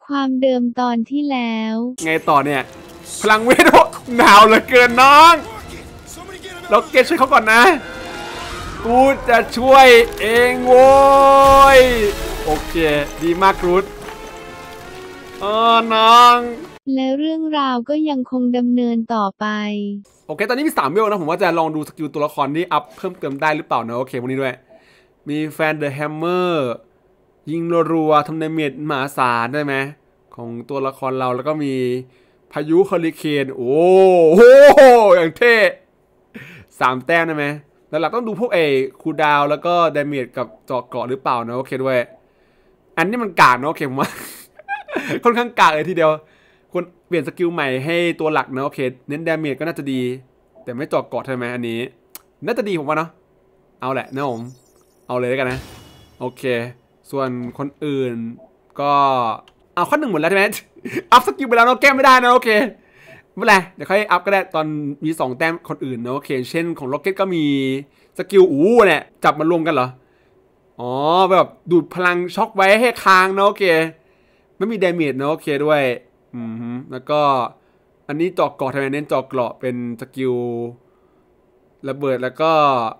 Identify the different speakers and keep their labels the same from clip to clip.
Speaker 1: ความเดิมตอนที่แล้ว
Speaker 2: ไงต่อเนี่ยพลังเวทหนาวเหลือเกินน้องเราเกตช่วยเขาก่อนนะกูจะช่วยเองโว้ยโอเคดีมากกรูดน้อง
Speaker 1: และเรื่องราวก็ยังคงดำเนินต่อไป
Speaker 2: โอเคตอนนี้มี3เวลนะผมว่าจะลองดูสกิลตัวละครที่อัพเพิ่มเติมได้หรือเปล่านะโอเควันนี้ด้วยมีแฟนเดอะแฮมเมอร์ยิงรัวๆทำดาเมจมหาศาลได้ไหมของตัวละครเราแล้วก็มีพายุเฮอริเคนโอ้โหอย่างเท่3แต้มได้ไหมแล้วเราต้องดูพวกคูลดาวแล้วก็ดาเมจกับเจาะเกาะหรือเปล่านะโอเคด้วยอันนี้มันกากนะโอเคผมว่า ค่อนข้างกากเลยทีเดียวควรเปลี่ยนสกิลใหม่ให้ตัวหลักนะโอเคเน้นดาเมจก็น่าจะดีแต่ไม่เจาะเกาะใช่ไหมอันนี้น่าจะดีผมว่าเนาะเอาแหละนะผมเอาเลยแล้วกันนะโอเคส่วนคนอื่นก็เอาข้อ1หมดแล้วใช่ไหม อัพสกิลไปแล้วเนาะแก้ไม่ได้นะโอเคไม่เป็นไรเดี๋ยวค่อยอัพก็ได้ตอนมี2แต้มคนอื่นนะโอเคเช่นของล็อกเก็ตก็มีสกิลเนี่ยจับมารวมกันเหรออ๋อแบบดูดพลังช็อกไว้ให้ค้างนะโอเคไม่มีดาเมจนะโอเคด้วยแล้วก็อันนี้เจาะเกาะทำไมเน้นเจาะเกราะเป็นสกิลระเบิดแล้วก็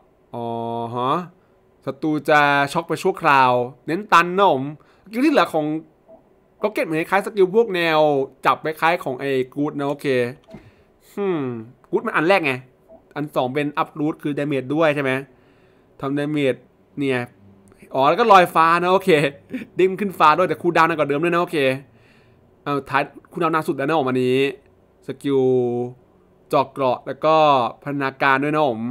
Speaker 2: ศัตรูจะช็อกไปชั่วคราวเน้นตันนะผมสกิลที่เหลือของก็เก็ตเหมือนคล้ายสกิลพวกแนวจับคล้ายของกู๊ดนะโอเคกู๊ดมันอันแรกไงอัน2เป็นอัพรูทคือดาเมจด้วยใช่ไหมทำดาเมจเนี่ยแล้วก็ลอยฟ้านะโอเคดิ้มขึ้นฟ้าด้วยแต่คูลดาวน์นานกว่าเดิมด้วยนะโอเคท้ายคูลดาวน์นานสุดแล้วนะวันนี้สกิลเจาะเกราะแล้วก็พัฒนาการด้วยนะผม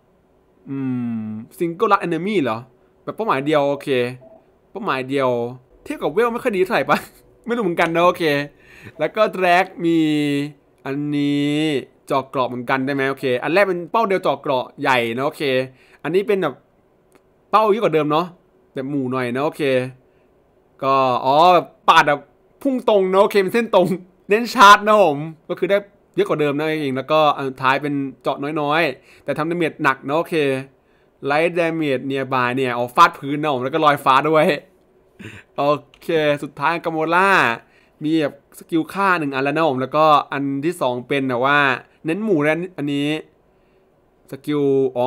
Speaker 2: ซิงเกิลลัดเอนเนมี่เหรอแบบเป้าหมายเดียวโอเคเป้าหมายเดียวเทียบกับเวลไม่ค่อยดีเท่าไหร่ปะ ไม่รู้เหมือนกันนะโอเคแล้วก็แดร็กมีอันนี้เจาะเกราะเหมือนกันได้ไหมโอเคอันแรกเป็นเป้าเดียวเจาะเกราะใหญ่นะโอเคอันนี้เป็นแบบเป้าเยอะกว่าเดิมเนาะแบบหมู่หน่อยนะโอเคก็แบบปาดแบบพุ่งตรงนะโอเคเป็นเส้นตรงเน้นชาร์จนะผมก็คือได้เยอะกว่าเดิมนะเองแล้วก็อันท้ายเป็นเจาะน้อยๆแต่ทำดาเมจหนักนะโอเคไลท์ดาเมจเนียบายเนี่ยฟาดพื้นนะผมแล้วก็ลอยฟ้าด้วยโอเคสุดท้ายกาโมล่ามีแบบสกิลฆ่า1อันแล้วนะผมแล้วก็อันที่2เป็นแบบว่าเน้นหมู่แล้วอันนี้สกิล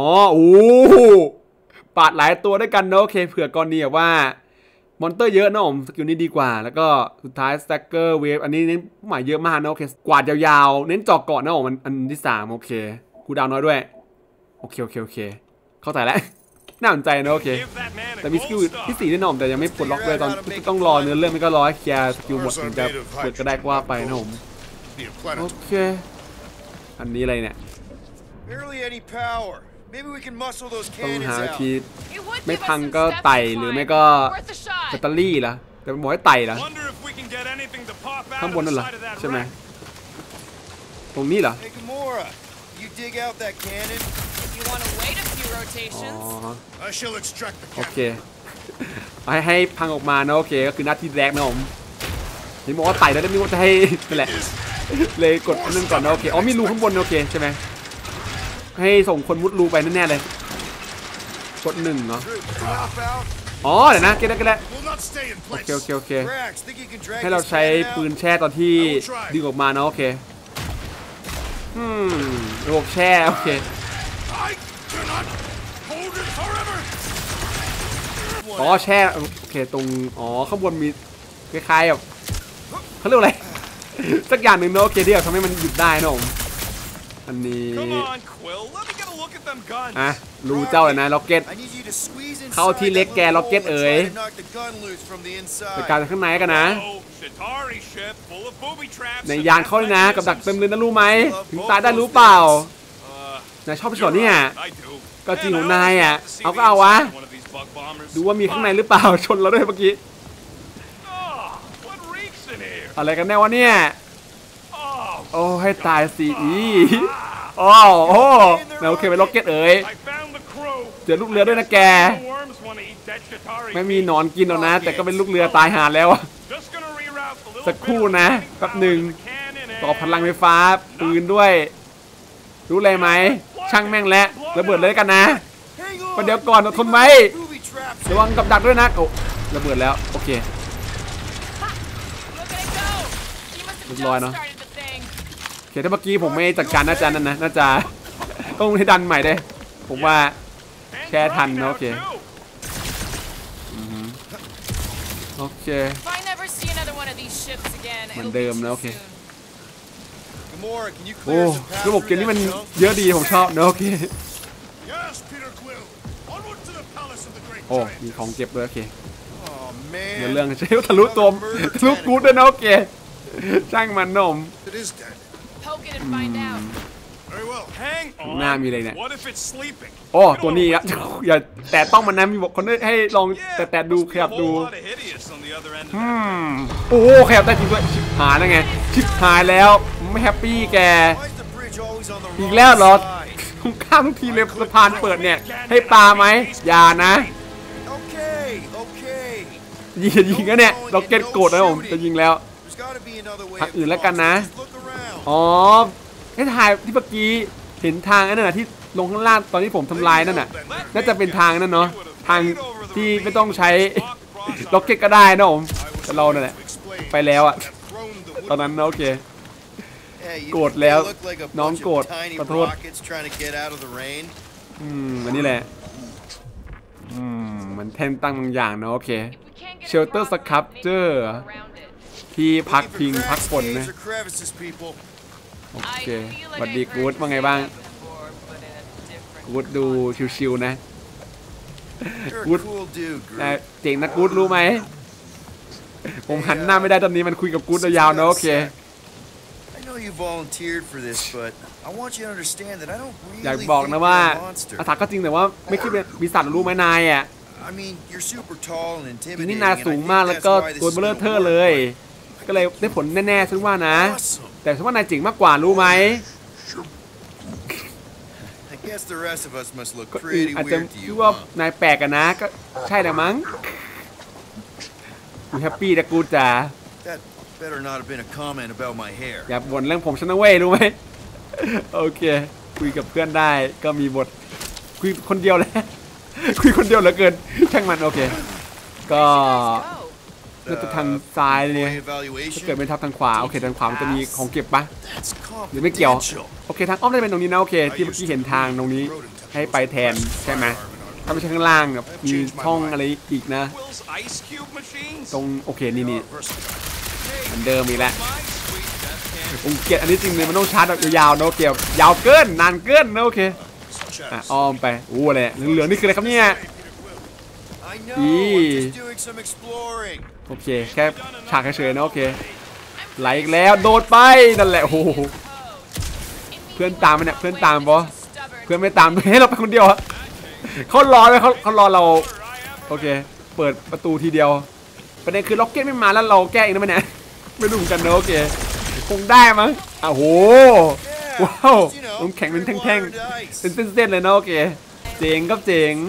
Speaker 2: ปาดหลายตัวด้วยกันนะโอเคเผื่อกรณีแบบว่ามอนเตอร์เยอะนะผมสกิลนี้ดีกว่าแล้วก็สุดท้ายสแต็กเกอร์เวฟอันนี้เน้นหมายเยอะมากนะโอเคกวาดยาวๆเน้นเจาะเกาะนะผมอันที่3โอเคคูลดาวน์น้อยด้วยโอเคเข้าใจแล้วน่าสนใจนะโอเคแต่มีสกิลที่4ด้วยนะผมแต่ยังไม่ปลดล็อกเลยตอนต้องรอเนื้อเรื่องไม่ก็รอให้เคลียร์สกิลหมดถึงจะเปิดก็ได้ว่าไปนะผมโอเคอันนี้อะไรเนี่ยต้องหาทีไม่พังก็ไต่หรือไม่ก็แบตเตอรี่เหรอแต่บอกให้ไต่เหรอข้างบนนั่นเหรอใช่ไหมตรงนี้เหรอโอเคให้พังออกมานะโอเคก็คือหน้าที่แรกนะผมนี่บอกว่าไต่แล้วไม่ว่าจะให้นั่นแหละเลยกดนั่นก่อนนะโอเคมีรูข้างบนโอเคใช่ไหมให้ส่งคนมุดรูไปแน่ๆเลยกด1เนาะเดี๋ยวนะเก็ตแล้วโอเคให้เราใช้ปืนแช่ตอนที่ดึงออกมาเนาะโอเคระบบแช่โอเคแช่โอเคตรงข้างบนมีคล้ายๆแบบเขาเรียกอะไรสักอย่างหนึ่งเนาะโอเคที่ทำให้มันหยุดได้นะผมอันนี้รู้เจ้าเลยนะล็อกเก็ตเข้าที่เล็กแกล็อกเก็ตจัดการข้างในกันนะในยานเข้าเลยนะกับดักเต็มเลยนะรู้ไหมถึงตายได้รู้เปล่านายชอบไปสอนนี่ก็จริงของนายเอาก็เอาวะดูว่ามีข้างในหรือเปล่าชนเราด้วยเมื่อกี้อะไรกันแน่วะเนี่ยให้ตายสิโอเคไปล็อกเก็ตเจอลูกเรือด้วยนะแกไม่มีหนอนกินหรอกนะแต่ก็เป็นลูกเรือตายหาแล้วสักครู่นะแป๊บหนึ่งต่อพลังไฟฟ้าปืนด้วยรู้อะไรไหมช่างแม่งแล้วระเบิดเลยกันนะประเดี๋ยวก่อนอดทนไว้ระวังกับดักด้วยนะระเบิดแล้วโอเคเรียบร้อยเนาะโอเคถ้าเมื่อกี้ผมไม่จัดการน่าจะนั่นนะน่าจะต้องให้ดันใหม่ได้ผมว่าแค่ทันนะโอเคโอเคเหมือนเดิมนะโอเคโอ้ระบบเกมนี้มันเยอะดีผมชอบนะโอเคโอ้มีของเก็บด้วยโอเคเรื่องใช้ทะลุตัวทะลุกูดด้วยนะโอเคช่างมันนมหน้ามีอะไรเนี่ยโอ้ตัวนี้ครับอย่าแต่ต้องมันนะมีบอกคนให้ลองแต่ดูขยับดูโอ้ขยับได้จริงด้วยชิบหายแล้วไงชิบหายแล้วไม่แฮปปี้แกอีกแล้วเหรอข้ามทีเลยสะพานเปิดเนี่ยให้ปลาไหมอย่านะยิงกันเนี่ยเราเก็ตโกรธนะผมจะยิงแล้วทางอื่นแล้วกันนะอ๋อให้ถ่ายที่เมื่อกี้เห็นทางนั่นน่ะที่ลงข้างล่างตอนที่ผมทำลายนั่นน่ะน่าจะเป็นทางนั่นเนาะทางที่ไม่ต้องใช้ล็อกเก็ตก็ได้นะผมแต่เราเนี่ยไปแล้วอะตอนนั้นโอเคโกรธแล้วน้องโกรธขอโทษอันนี้แหละมันแท่นตั้งบางอย่างนะโอเคเชลเตอร์สครับเจอร์ที่พักพิงพักฝนนะโอเคสวัสดีกู๊ดว่าไงบ้างกู๊ดดูชิวๆนะกู๊ดเจ๋งนะกู๊ดรู้ไหมผมหันหน้าไม่ได้ตอนนี้มันคุยกับกู๊ดยาวๆนะโอเคอยากบอกนะว่าอาถรรพ์ก็จริงแต่ว่าไม่คิดเป็นปีศาจรู้ไหมนายอ่ะนี่นายสูงมากแล้วก็ตัวเบลอเทอร์เลยก็เลยได้ผลแน่ๆฉันว่านะแต่ฉันว่านายเจ๋งมากกว่ารู้ไหมก็อาจจะคิดว่านายแปลกกันนะก็ใช่แหละมั้งแฮปปี้แต่กูจ๋าอย่าบ่นเรื่องผมฉันนะเว้ยรู้ไหมโอเคคุยกับเพื่อนได้ก็มีบทคุยคนเดียวเลยคุยคนเดียวเหลือเกินช่างมันโอเคก็น่าจะทางซ้ายเนี่ยถ้าเกิดเป็นทับทางขวาโอเคทางขวามันจะมีของเก็บปะหรือไม่เกี่ยวโอเคทางอ้อมได้เป็นตรงนี้นะโอเคที่เมื่อกี้เห็นทางตรงนี้ให้ไปแทนใช่ไหมถ้าไม่ใช่ข้างล่างแบบมีช่องอะไรอีกนะตรงโอเคนี่เหมือนเดิมอีกแล้วผมเกลียดอันนี้จริงเลยมันต้องชาร์จยาวๆนะโอเคยาวเกินนานเกินนะโอเคอ้อมไปอู้อะไรเหลืองๆนี่คืออะไรครับเนี่ยโอเคแค่ฉากเฉยๆนะโอเคไหลอีกแล้วโดดไปนั่นแหละโอ้โหเพื่อนตามมันเนี่ยเพื่อนตามปะเพื่อนไม่ตามให้เราไปคนเดียวเขารอเลยเขารอเราโอเคเปิดประตูทีเดียวประเด็นคือล็อกเก็ตไม่มาแล้วเราแก้เองนะมันเนี่ยไม่รู้เหมือนกันนะโอเคคงได้มั้งอ้าวโหว้าวต้องแข่งเป็นแท่งๆเป็นเส้นๆเลยนะโอเคเจ๋งครับเจ๋ง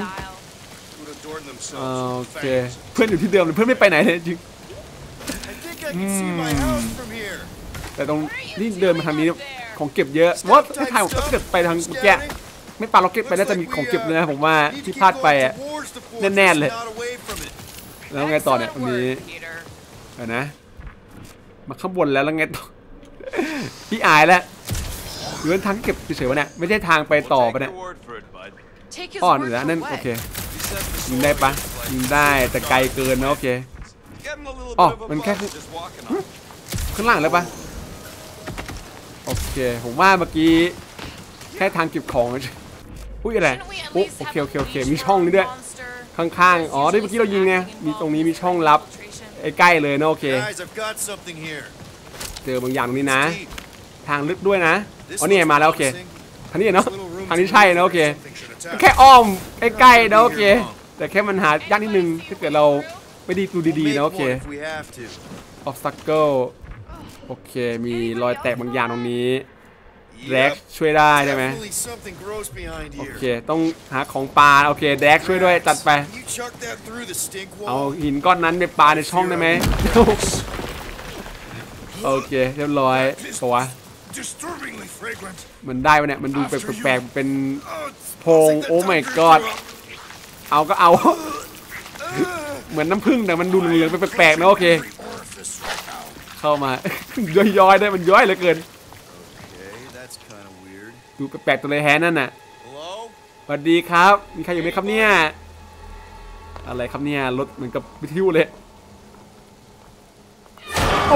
Speaker 2: โอเคเพื่อนอยู่ที่เดิมเลยเพื่อนไม่ไปไหนเลยจริงแต่ตรงนี่เดินมาทางนี้ของเก็บเยอะว่าถ้าทางผมก็เกิดไปทางแกะไม่ปาล็อกเก็ตไปน่าจะมีของเก็บเลยนะผมว่าที่พลาดไปอ่ะแน่ๆเลยแล้วไงต่อเนี่ยตรงนี้นะมาข้างบนแล้วไงต่อพี่อายแล้วหรือทางเก็บเฉยๆวะเนี่ยไม่ใช่ทางไปต่อปะเนี่ยอ้อเหนือนั่นโอเคยิงได้ปะยิงได้แต่ไกลเกินนะโอเคอ๋อมันแค่ข้างล่างแล้วปะโอเคผมว่าเมื่อกี้แค่ทางเก็บของอุ้ยอะไรโอเคมีช่องนี้ด้วยข้างๆอ๋อที่เมื่อกี้เรายิงไงมีตรงนี้มีช่องลับใกล้เลยนะโอเคเจอบางอย่างตรงนี้นะทางลึกด้วยนะอ๋อนี่มาแล้วโอเคทางนี้เนาะทางนี้ใช่นะโอเคแค่อ้อมใกล้ๆนะโอเคแต่แค่มันหายากนิดนึงถ้าเกิดเราไม่ดูดีๆนะโอเคobstacle โอเคมีรอยแตกบางอย่างตรงนี้แดกช่วยได้ใช่ไหมโอเคต้องหาของปลาโอเคแดกช่วยด้วยจัดไปเอาหินก้อนนั้นไปปลาในช่องได้ไหมโอเคเรียบร้อยตัวมันได้ปะเนี่ยมันดูแปลกๆเป็นโพงโอ้ my god เอาก็เอาเหมือนน้ำผึ้งแต่มันดูเหลืองๆแปลกๆนะโอเคเข้ามา ย่อยๆได้มันย่อยเหลือเกิน
Speaker 3: Okay, that's kind of weird.
Speaker 2: ดูแปลกๆตัวเลยแฮนั่นน่ะ
Speaker 3: Hello?
Speaker 2: สวัสดีครับมีใครอยู่ไหมครับเนี่ยอะไรครับเนี่ยรถเหมือนกับวิทยุเลยโอ้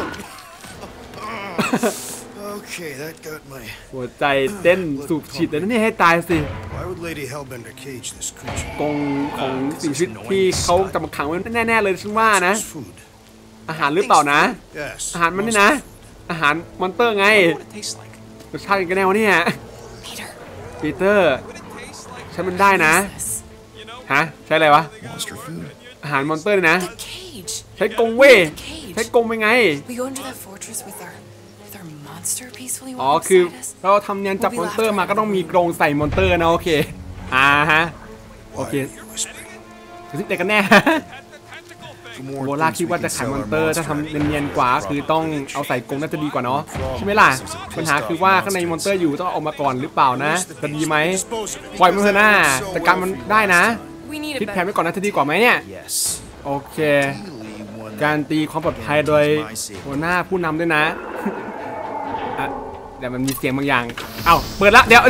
Speaker 3: Okay, that got my...
Speaker 2: หัวใจเต้นสูบฉีดเลยนะเนี่ยให้ตายสิ
Speaker 3: Why would Lady Hellbender cage this creature?
Speaker 2: กรงของสิ่งมีชีวิตที่เขาจะมาขังไว้แน่ๆเลยฉันว่านะ
Speaker 3: It's food.
Speaker 2: อาหารหรือเปล่านะ
Speaker 3: Yes.
Speaker 2: อาหารมันนี่นะ อาหารมอนเตอร์ไง
Speaker 4: What it tastes like.
Speaker 2: รสชาติกันแน่วะเนี่ย
Speaker 4: Peter,
Speaker 2: ปีเตอร์ใช้มันได้นะ
Speaker 4: this.
Speaker 2: ฮะใช้อะไรวะ
Speaker 3: Monster food.
Speaker 2: อาหารมอนเตอร์นะ
Speaker 4: The cage.
Speaker 2: ใช้กรงเว้ย
Speaker 4: The cage.
Speaker 2: ใช้กรงเป็นไง
Speaker 4: We go into that fortress with our monster peacefully
Speaker 2: อ๋อ
Speaker 4: walking
Speaker 2: คือ
Speaker 4: beside us.
Speaker 2: เราทำงานจับมอนเตอร์มาก็ต้องมีกรงใส่มอนเตอร์นะโอเคฮะ
Speaker 3: Why
Speaker 2: Okay.
Speaker 3: you're whispering?
Speaker 2: จะซิกแต่กันแน่
Speaker 3: The more
Speaker 2: โบล่า
Speaker 3: things
Speaker 2: คิด
Speaker 3: we
Speaker 2: ว่า
Speaker 3: can
Speaker 2: จะขาย
Speaker 3: sell
Speaker 2: มอน
Speaker 3: our
Speaker 2: เตอร์ถ้า
Speaker 3: monster
Speaker 2: ทำเนียนๆกว่าคือต้องเอาใส่กรงน่าจะดีกว่าเนาะใช่ไหมล่ะปัญหาคือว่าข้างในมอนเตอร์อยู่ต้องเอาออกมาก่อนหรือเปล่านะจะดีไหมปล่อยมันเถอะนะแต่การมันได้นะ
Speaker 4: We need
Speaker 2: คิด
Speaker 4: a
Speaker 2: แผน
Speaker 4: better.
Speaker 2: ไว้ก่อนนะจะดีกว่าไหมเนี่ย
Speaker 3: Yes.
Speaker 2: โอเค
Speaker 3: Really one
Speaker 2: การตีความปลอดภัยโดยหัวหน้าผู้นำด้วยนะอ่ะแต่มันมีเสียงบางอย่างเอ้าเปิดละเดี๋ยว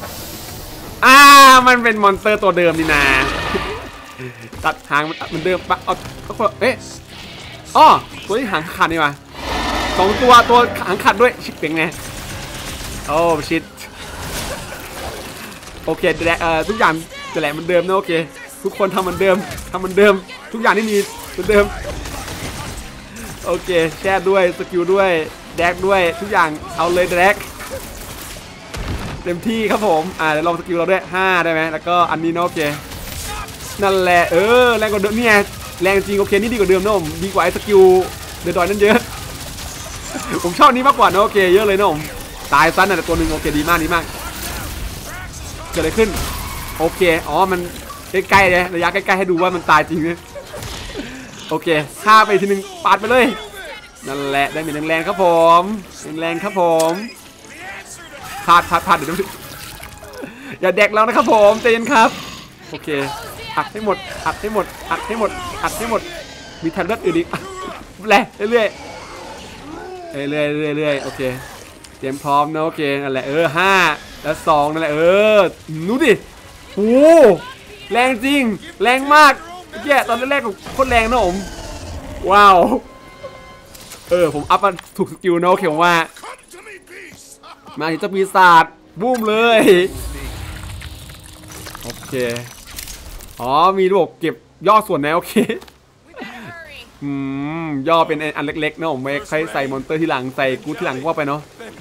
Speaker 2: มันเป็นมอนสเตอร์ตัวเดิมนี่นาตัดหางมันเหมือนเดิมปะเอาเอ๊ะอ๋อตัวที่หางขาดนี่วะ2 ตัวหางขาดด้วยชิบเป่งไงโอ้ชิดโอเคทุกอย่างจะแหละเหมือนเดิมนะโอเคทุกคนทำเหมือนเดิมทุกอย่างที่มีเหมือนเดิมโอเคแช่ด้วยสกิลด้วยแดกด้วยทุกอย่างเอาเลยแดกเต็มที่ครับผมเดี๋ยวลองสกิลเราด้วย5ได้ไหมแล้วก็อันนี้เนาะโอเคนั่นแหละแรงกว่าเดิมเนี่ยแรงจริงโอเคนี่ดีกว่าเดิมนะผมดีกว่าไอ้สกิลเดือดดอยนั่นเยอะ ผมชอบนี้มากกว่านะโอเคเยอะเลยนะผมตายซะน่ะแต่ตัวหนึ่งโอเคดีมากเกิดอะไรขึ้นโอเคมันใกล้ๆเลยระยะใกล้ๆให้ดูว่ามันตายจริงนะโอเคฆ่าไปทีนึงปาดไปเลยนั่นแหละได้เหมือนแรงๆครับผมแรงๆครับผมพาดเดี๋ยวอย่าแดกแล้วนะครับผมใจเย็นครับโอเคอัดให้หมดมีแทนเลือดอื่นอีกแหละเรื่อยโอเคเตรียมพร้อมนะโอเคนั่นแหละ5แล้ว2นั่นแหละนู้ดิโอ้แรงจริงแรงมากแย่ตอนแรกๆโคตรแรงนะผมว้าวผมอัพมาถูกสกิลนะโอเคผมว่ามาที่เจ้าปีศาจบูมเลยโอเคมีระบบเก็บย่อส่วนนะโอเคย่อเป็นอันเล็กๆนะผมไม่ใช้ใส่มอนเตอร์ที่หลังใส่กูที่หลังว่าไปเนาะ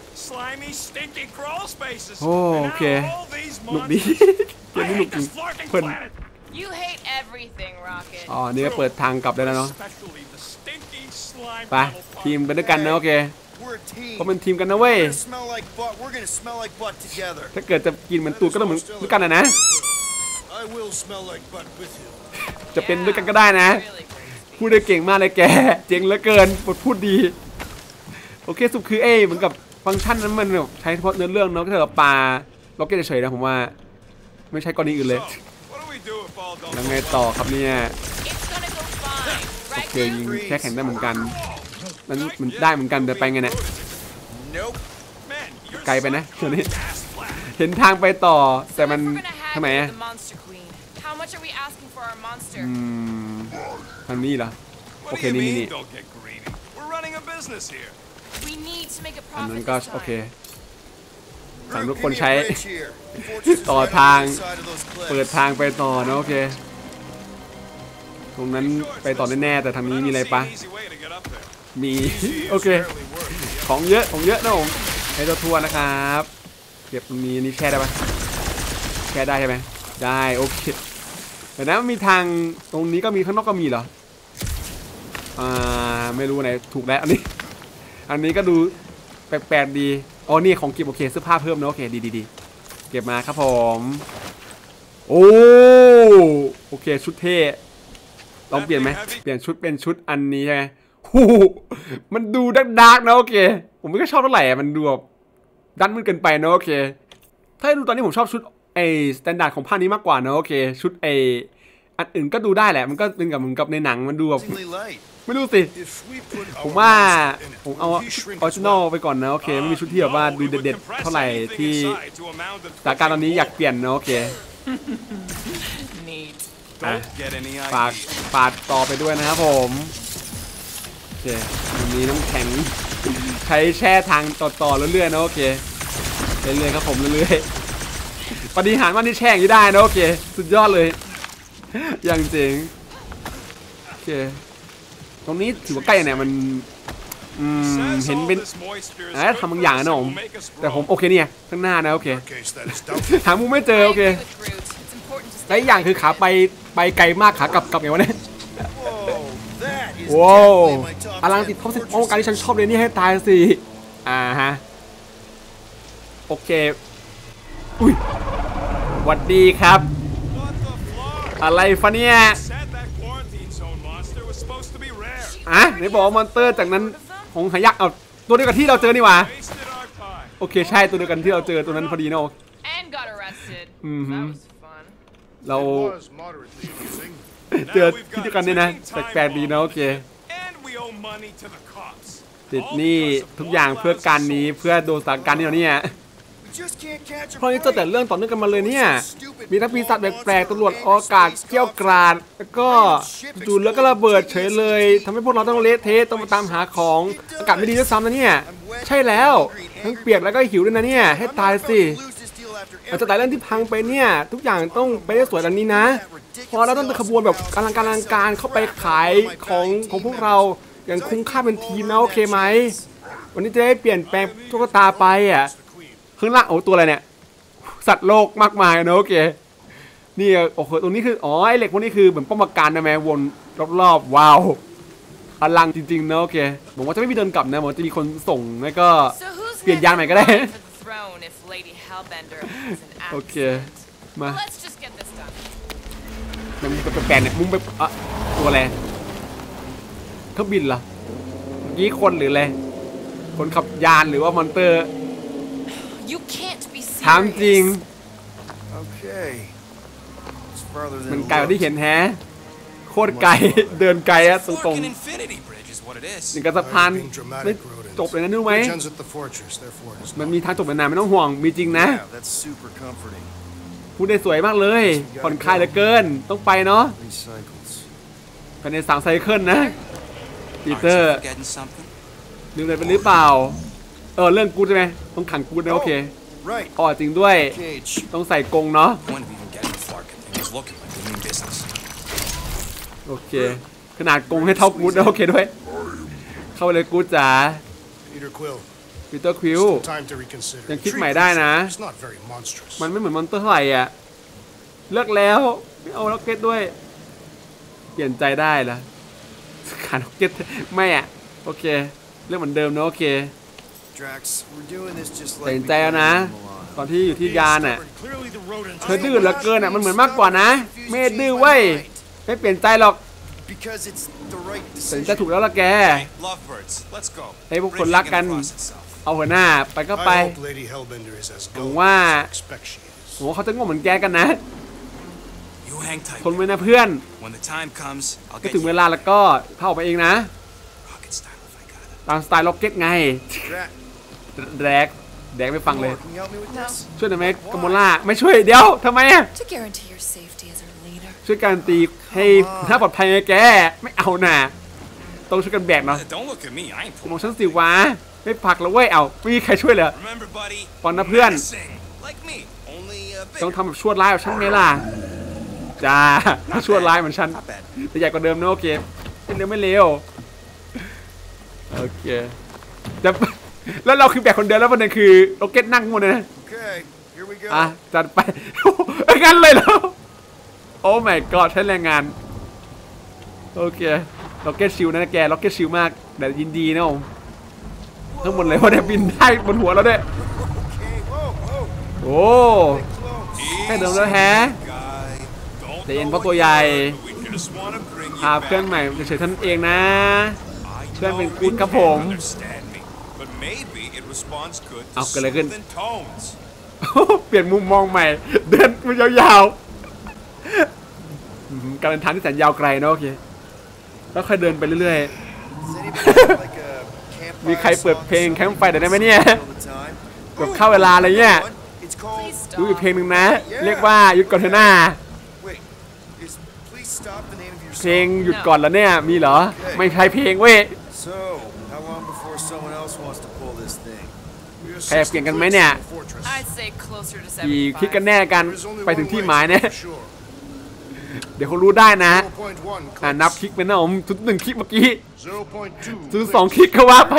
Speaker 2: โอเคหนุกดีเกมนี้หนุกจริงเพิ่น
Speaker 5: You hate everything, Rocket.
Speaker 2: นี่ก็เปิดทางกลับได้แล้วเนาะไปทีมไปด้วยกันนะโอเค
Speaker 3: We're a team.
Speaker 2: เพราะเป็นทีมกันนะเว้ย
Speaker 3: We're gonna smell like butt. We're gonna smell like butt together.
Speaker 2: ถ้าเกิดจะกินเหมือนตูดก็ต้องเหมือนด้วยกันนะ
Speaker 3: I will smell like butt with you.
Speaker 2: จะเป็นด้วยกันก็ได้นะ
Speaker 5: Really crazy.
Speaker 2: พูดได้เก่งมากเลยแกเจ๋งเหลือเกินบทพูดดีโอเคสุดคือเหมือนกับฟังก์ชันนั้นมันแบบใช้เฉพาะเนื้อเรื่องเนาะก็เถอะปลาล็อกเก็ตเฉยๆนะผมว่าไม่ใช่กรณีอื่นเลย ยังไงต่อครับเนี่ย
Speaker 5: It's gonna go fine,
Speaker 2: โอ
Speaker 5: right?
Speaker 2: เคยิงแค่แข่งได้เหมือนกันนั้นมันได้เหมือนกันแต่ไปไงเนี่ย
Speaker 3: Nope.
Speaker 2: ไกลไปนะเดี๋ยวนี้เห็นทางไปต่อแต่มัน
Speaker 5: If we're gonna
Speaker 2: ทำไม
Speaker 5: haggle
Speaker 2: อะ
Speaker 5: with the Monster Queen, how much are we asking for our monster?
Speaker 2: ทางนี้เหรอโอเคนี่
Speaker 6: Don't get greedy. We're running a business here.
Speaker 5: We need to make a
Speaker 2: อันนั้น
Speaker 5: profit
Speaker 2: ก็
Speaker 5: this
Speaker 2: โอเค
Speaker 5: time.
Speaker 2: สั่ง
Speaker 3: Group,
Speaker 2: ทุก
Speaker 3: give
Speaker 2: คน
Speaker 3: me a
Speaker 2: ใช้
Speaker 3: bridge here. The fortress is
Speaker 2: ต่อ
Speaker 3: right on
Speaker 2: ทาง
Speaker 3: the other side of those cliffs.
Speaker 2: เปิดทางไปต่อนะโอเคตรงนั้นไปต่อแน่ๆแต่ทางนี้มีอะไรปะ
Speaker 6: Easy way to get up there.
Speaker 2: มี โอเคของเยอะนะผมให้ตัวทัวร์นะครับเก็บตรงนี้นี่แช่ได้ปะแช่ได้ใช่ไหมได้โอเคแต่นะมีทางตรงนี้ก็มีข้างนอกก็มีเหรอไม่รู้ไหนถูกแล้วอันนี้ก็ดูแปลกๆดีนี่ของเก็บโอเคเสื้อผ้าเพิ่มนะโอเคดีเก็บมาครับผมโอเคชุดเท่ลองเปลี่ยนไหมเปลี่ยนชุดเป็นชุดอันนี้ใช่ไหมมันดูดาร์กนะโอเคผมไม่ค่อยชอบเท่าไหร่มันดูแบบดันมืดเกินไปนะโอเคถ้าดูตอนนี้ผมชอบชุดสแตนดาร์ดของภาคนี้มากกว่านะโอเคชุดอันอื่นก็ดูได้แหละมันก็เป็นกับเหมือนกับในหนังมันดูแบบ
Speaker 3: Surprisingly light.
Speaker 2: ไม่รู้สิ
Speaker 3: If we put
Speaker 2: ผม
Speaker 3: our
Speaker 2: ว่า
Speaker 3: monster in it,
Speaker 2: ผมเอา
Speaker 3: will he shrink
Speaker 2: ออริ
Speaker 3: as
Speaker 2: จินอล
Speaker 3: well?
Speaker 2: ไปก่อนนะโอเคไม่มีชุดที่แบบว่าดูเด็ดๆเท่าไหร่ที่สถานการณ์ตอนนี้อยากเปลี่ยนนะโอเค
Speaker 4: Neat.
Speaker 6: Don't get any
Speaker 2: ฝาก
Speaker 6: ideas.
Speaker 2: ปาดต่อไปด้วยนะครับผมโอเคมีน้ำแข็งใช้แช่ทางต่อเรื่อยๆนะโอเคเรื่อยๆครับผมเรื่อยๆปฏิหารย์ว่านี่แช่งอยู่ได้นะโอเคสุดยอดเลยอย่างเจ๋งโอเคตรงนี้ถือว่าใกล้เนี่ยมันเห็นเป็นทำบางอย่างนะผมแต่ผมโอเคเนี่ยข้างหน้านะโอเค
Speaker 3: In case that is doubtful.
Speaker 2: หามุมไม่เจอ
Speaker 5: I
Speaker 2: โอเค
Speaker 5: agree with Groot. It's important to
Speaker 2: และ
Speaker 5: stay
Speaker 2: อีกอย่างคือขาไปไกลมากขากลับไงวะเนี่ย
Speaker 3: Whoa, that is
Speaker 2: ว้าว
Speaker 3: definitely my top
Speaker 2: อลัง
Speaker 3: 10
Speaker 2: ติดท็อป10
Speaker 3: fortresses.
Speaker 2: โอ้การที่ฉันชอบเลยนี่ให้ตายสิฮะโอเคอุ้ยหวัดดีครับ
Speaker 6: What the fuck?
Speaker 2: อะไรฟะเนี่ย
Speaker 6: Said that quarantine zone monster was supposed to be rare.
Speaker 2: ไหนบอกว่ามอนเตอร์จากนั้นของหายักษ์เอาตัวเดียวกับที่เราเจอนี่หว่า
Speaker 6: Wasted our time.
Speaker 2: โอเคใช่ตัวเดียวกันที่เราเจอตัวนั้นพอดีเนาะ
Speaker 5: and got arrested.
Speaker 2: Mhm.
Speaker 5: That was fun.
Speaker 2: เรา
Speaker 3: It was moderately amusing.
Speaker 2: เจอที่เดียวกันเนี่ยนะแปลกๆดีนะโอเค
Speaker 6: And we owe money to the cops.
Speaker 2: ติดหนี่ทุกอย่างเพื่อการนี้เพื่อโดนสถานการณ์นี้เราเนี่ย
Speaker 3: We just can't catch a
Speaker 2: เพราะนี้เจอแต่
Speaker 3: break.
Speaker 2: เรื่องต่อเนื่องกันมาเลยเนี่ยมีทั้งปีศาจแปลกๆตำรวจอวกาศเกี้ยวกราดแล้วก็จู่ๆแล้วก็ระเบิดเฉยเลยทำให้พวกเราต้องเละเทะต้องมาตามหาของอากาศไม่ดีด้วยซ้ำนะเนี่ยใช่แล้วทั้งเปียกแล้วก็หิวด้วยนะเนี่ยให้ตายสิหลังจากแต่เรื่องที่พังไปเนี่ยทุกอย่างต้องไปได้สวยดังนี้นะพอเราต้องขบวนแบบอลังการเข้าไปขายของพวกเราอย่างคุ้มค่าเป็นทีมนะโอเคไหมวันนี้จะได้เปลี่ยนแปลงตุ๊กตาไปอ่ะข้างล่างโอ้ตัวอะไรเนี่ยสัตว์โลกมากมายนะโอเคนี่โอ้โหตรงนี้คืออ๋อไอเหล็กพวกนี้คือเหมือนป้อมปราการนะแม่วนรอบๆว้าวอลังจริงๆนะโอเคผมว่าจะไม่มีเดินกลับนะผมจะมีคนส่งแล้วก็
Speaker 5: So who's
Speaker 2: เปลี่ยนยานใหม่ก็ได้
Speaker 5: next for the throne if Lady Hellbender has an
Speaker 2: โอเค
Speaker 5: accident?
Speaker 2: มา
Speaker 5: Let's just get this done.
Speaker 2: มันแปลกๆเนี่ยมุ้งไปตัวอะไรเครื่องบินเหรอเมื่อกี้คนหรืออะไรคนขับยานหรือว่ามอนเตอร์
Speaker 5: You can't be
Speaker 2: ถามจริง
Speaker 5: serious.
Speaker 3: Okay. It's farther
Speaker 2: มัน
Speaker 3: than
Speaker 2: ไกลกว่าที่
Speaker 3: it
Speaker 2: เห็นแฮะโคตรไกล เดินไกลอะตรง
Speaker 6: Fucking infinity bridge is what it
Speaker 2: ๆ
Speaker 6: is.
Speaker 2: นี่กับสะพานไม่จบเลยนะนึกไหม
Speaker 3: looks. Bridge ends at the fortress, therefore it is
Speaker 2: มัน
Speaker 3: not.
Speaker 2: มีทางจบนานๆไม่ต้องห่วงมีจริงนะ
Speaker 3: Yeah, that's super comforting.
Speaker 2: พูดได้สวยมากเลยผ่อนคลายเหลือเกินต้องไปเนาะ
Speaker 3: Recycles.
Speaker 2: ภายใน3ไซเคิลนะปี
Speaker 6: Aren't
Speaker 2: เตอร์
Speaker 6: you forgetting something?
Speaker 2: ลืมอะไรไปหรือเปล่าเรื่องกูดใช่ไหมต้องขังกูดนะโอเค
Speaker 3: Right.
Speaker 2: อ๋อจริงด้วย
Speaker 3: Cage.
Speaker 2: ต้องใส่กรงเนาะ
Speaker 6: The point of even getting the Flarkin thing is looking like we mean business.
Speaker 2: โอเคขนาดกรงให้เท่ากูดนะโอเคด้วย เข้าไปเลยกูดจ๋า
Speaker 3: Peter Quill.
Speaker 2: ปีเตอร์ควิล
Speaker 3: Still time to reconsider.
Speaker 2: ยังคิด
Speaker 3: Treat
Speaker 2: ใหม่ได้นะ
Speaker 3: this. It's not very monstrous.
Speaker 2: มันไม่เหมือนมอนเตอร์เท่าไหร่อ่ะเลิกแล้วไม่เอาล็อกเก็ตด้วย เปลี่ยนใจได้ละขาดล็อกเก็ตไม่อ่ะโอเคเรื่องเหมือนเดิมนะโอเค
Speaker 3: Drax, we're doing this just
Speaker 2: ตัด
Speaker 3: like
Speaker 2: สิ
Speaker 3: we
Speaker 2: นใจแล้ว
Speaker 3: did
Speaker 2: นะ
Speaker 3: in Milan.
Speaker 2: ตอนที่อยู่ที่ยานอ่ะ
Speaker 3: Clearly the rodents.
Speaker 2: เธอดื้อเหลือเกินอ่ะมันเหมือนมากกว่านะไม่ดื้อเว้ยไม่เปลี่ยนใจหรอก
Speaker 3: Because it's the right
Speaker 2: ตัดสินใจ
Speaker 3: decision.
Speaker 2: ถูกแล้วล่ะแก
Speaker 6: Hey, lovebirds, let's go.
Speaker 2: ให้พวกคน
Speaker 6: Bridge
Speaker 2: รัก
Speaker 6: is
Speaker 2: กัน
Speaker 6: gonna cross itself.
Speaker 2: เอาหัวหน้าไปก็ไป
Speaker 3: I hope Lady Hellbender is as
Speaker 2: หวัง
Speaker 3: gullible
Speaker 2: ว่า
Speaker 3: as I expect she is.
Speaker 2: ผมว่าเขาจะง่วงเหมือนแกกันนะ
Speaker 6: You hang tight.
Speaker 2: ทนไว้นะเพื่อน
Speaker 6: When the time comes, I'll
Speaker 2: ก็
Speaker 6: get
Speaker 2: ถึง
Speaker 6: you
Speaker 2: เวลาแล้วก็เข้าไปเองนะ
Speaker 6: rocket style if I got it.
Speaker 2: ตามสไตล์ล็อกเก็ตไง
Speaker 3: Drax,
Speaker 2: แดกไม่ฟังเลย
Speaker 3: can you help me with this?
Speaker 2: ช่วยได้ไหมกัมโมล่าไม่ช่วยเดี๋ยวทำไมอ่ะ
Speaker 4: To guarantee your safety as our leader.
Speaker 2: ช่วยการันตีให้ถ้าปลอดภัยไงแกไม่เอาน่ะต้องช่วยกันแบกเนาะ
Speaker 6: Don't look at me. I ain't
Speaker 2: มอง
Speaker 6: pulling.
Speaker 2: ฉันสิวะไม่ผลักแล้วเว้ยเอาไม่มีใครช่วยเลย
Speaker 6: Remember, buddy.
Speaker 2: ปอนนะเพื่อน
Speaker 6: Menacing, like me. Only
Speaker 2: ต้อง
Speaker 6: bigger.
Speaker 2: ทำแบบชั่วร้ายแบบฉันไงล่ะจ้าถ้าชั่วร้ายเหมือนฉัน
Speaker 6: Not bad.
Speaker 2: แต่ใหญ่กว่าเดิมนะโอเคไม่เร็วโอเคจะแล้วเราคือแบกคนเดียวแล้วประเด็นคือโรเก็ตนั่งหมดเลยนะ
Speaker 3: Okay, here we go.
Speaker 2: อ่ะจัดไป งั้นเลยเหรอโอ้ my god ใช้แรงงานโอเคล็อกเก็ตชิลนะแกล็อกเก็ตชิลมากแต่ยินดีนะผมทั้งหมดเลยว่าได้บินได้บนหัวเราด้วย
Speaker 3: Okay, whoa, whoa.
Speaker 2: โอ้
Speaker 3: Close.
Speaker 2: แค่เดิมแล้วแฮะ
Speaker 6: Guy. Don't
Speaker 2: แต่เย็น
Speaker 6: know
Speaker 2: เพราะ
Speaker 6: what
Speaker 2: ตัว
Speaker 6: you
Speaker 2: ใหญ่
Speaker 6: are, but we just wanna bring you
Speaker 2: พาเพื่อน
Speaker 6: back.
Speaker 2: ใหม่เฉยๆท่านเองนะ
Speaker 6: I
Speaker 2: เพื่อนเป็น
Speaker 6: know
Speaker 2: กู๊ด
Speaker 6: you
Speaker 2: ครับผม
Speaker 6: can't understand me, but maybe it responds good to
Speaker 2: เอาเกิดอะไรขึ้น
Speaker 6: soothing tones.
Speaker 2: เปลี่ยนมุมมองใหม่ เดินมายาวๆการเดินทางที่แสนยาวไกลนะโอเคแล้วค่อยเดินไปเรื่อย
Speaker 3: Does anybody have like a
Speaker 2: ๆ มี
Speaker 3: campfire
Speaker 2: ใครเปิด
Speaker 3: song
Speaker 2: เพลง
Speaker 3: somewhere
Speaker 2: แคมป์ไฟได้ไหมเนี่ย
Speaker 3: to kill the time?
Speaker 2: แบบเข้าเวลาอะไรเงี้ย
Speaker 3: It's called.
Speaker 5: Please
Speaker 2: ดูอีก
Speaker 5: stop.
Speaker 2: เพลงหนึ่งนะ เรียกว่าหยุดก่อนเถอะหน้า
Speaker 3: Wait. Is please stop the name of your
Speaker 2: เพลง
Speaker 3: song?
Speaker 2: หยุดก่อนแล้วเนี่ยมีเหรอ ไม่ใช่เพลงเว้ย
Speaker 3: So, how long before someone else wants to pull this thing?
Speaker 2: ใครเปลี่ยนกันไหมเนี่ย
Speaker 5: I'd say closer to
Speaker 2: กี่คลิกกัน
Speaker 5: 75.
Speaker 2: แน่กันไปถึงที่หมายเนี่ย เดี๋ยวเขารู้ได้นะ นับคลิกไปนะผมจุด1คลิกเมื่อกี้จุด2คลิกก็ว่าไป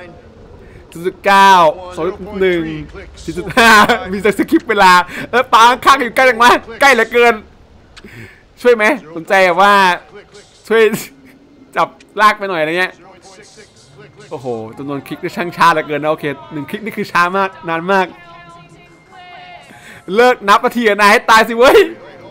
Speaker 2: 0.9 2.1 4.5 มีสคริปต์เวลาปาข้างอยู่ใกล้จังวะใกล้เหลือเกิน ช่วยไหมสนใจแบบว่าช่วยจับลากไปหน่อยอะไรเงี้ยโอ้โหจำนวนคลิกนี่ช่างช้าเหลือเกินนะโอเค1คลิกนี่คือช้ามากนานมากเลิกนับนาทีนะให้ตายสิเว้ย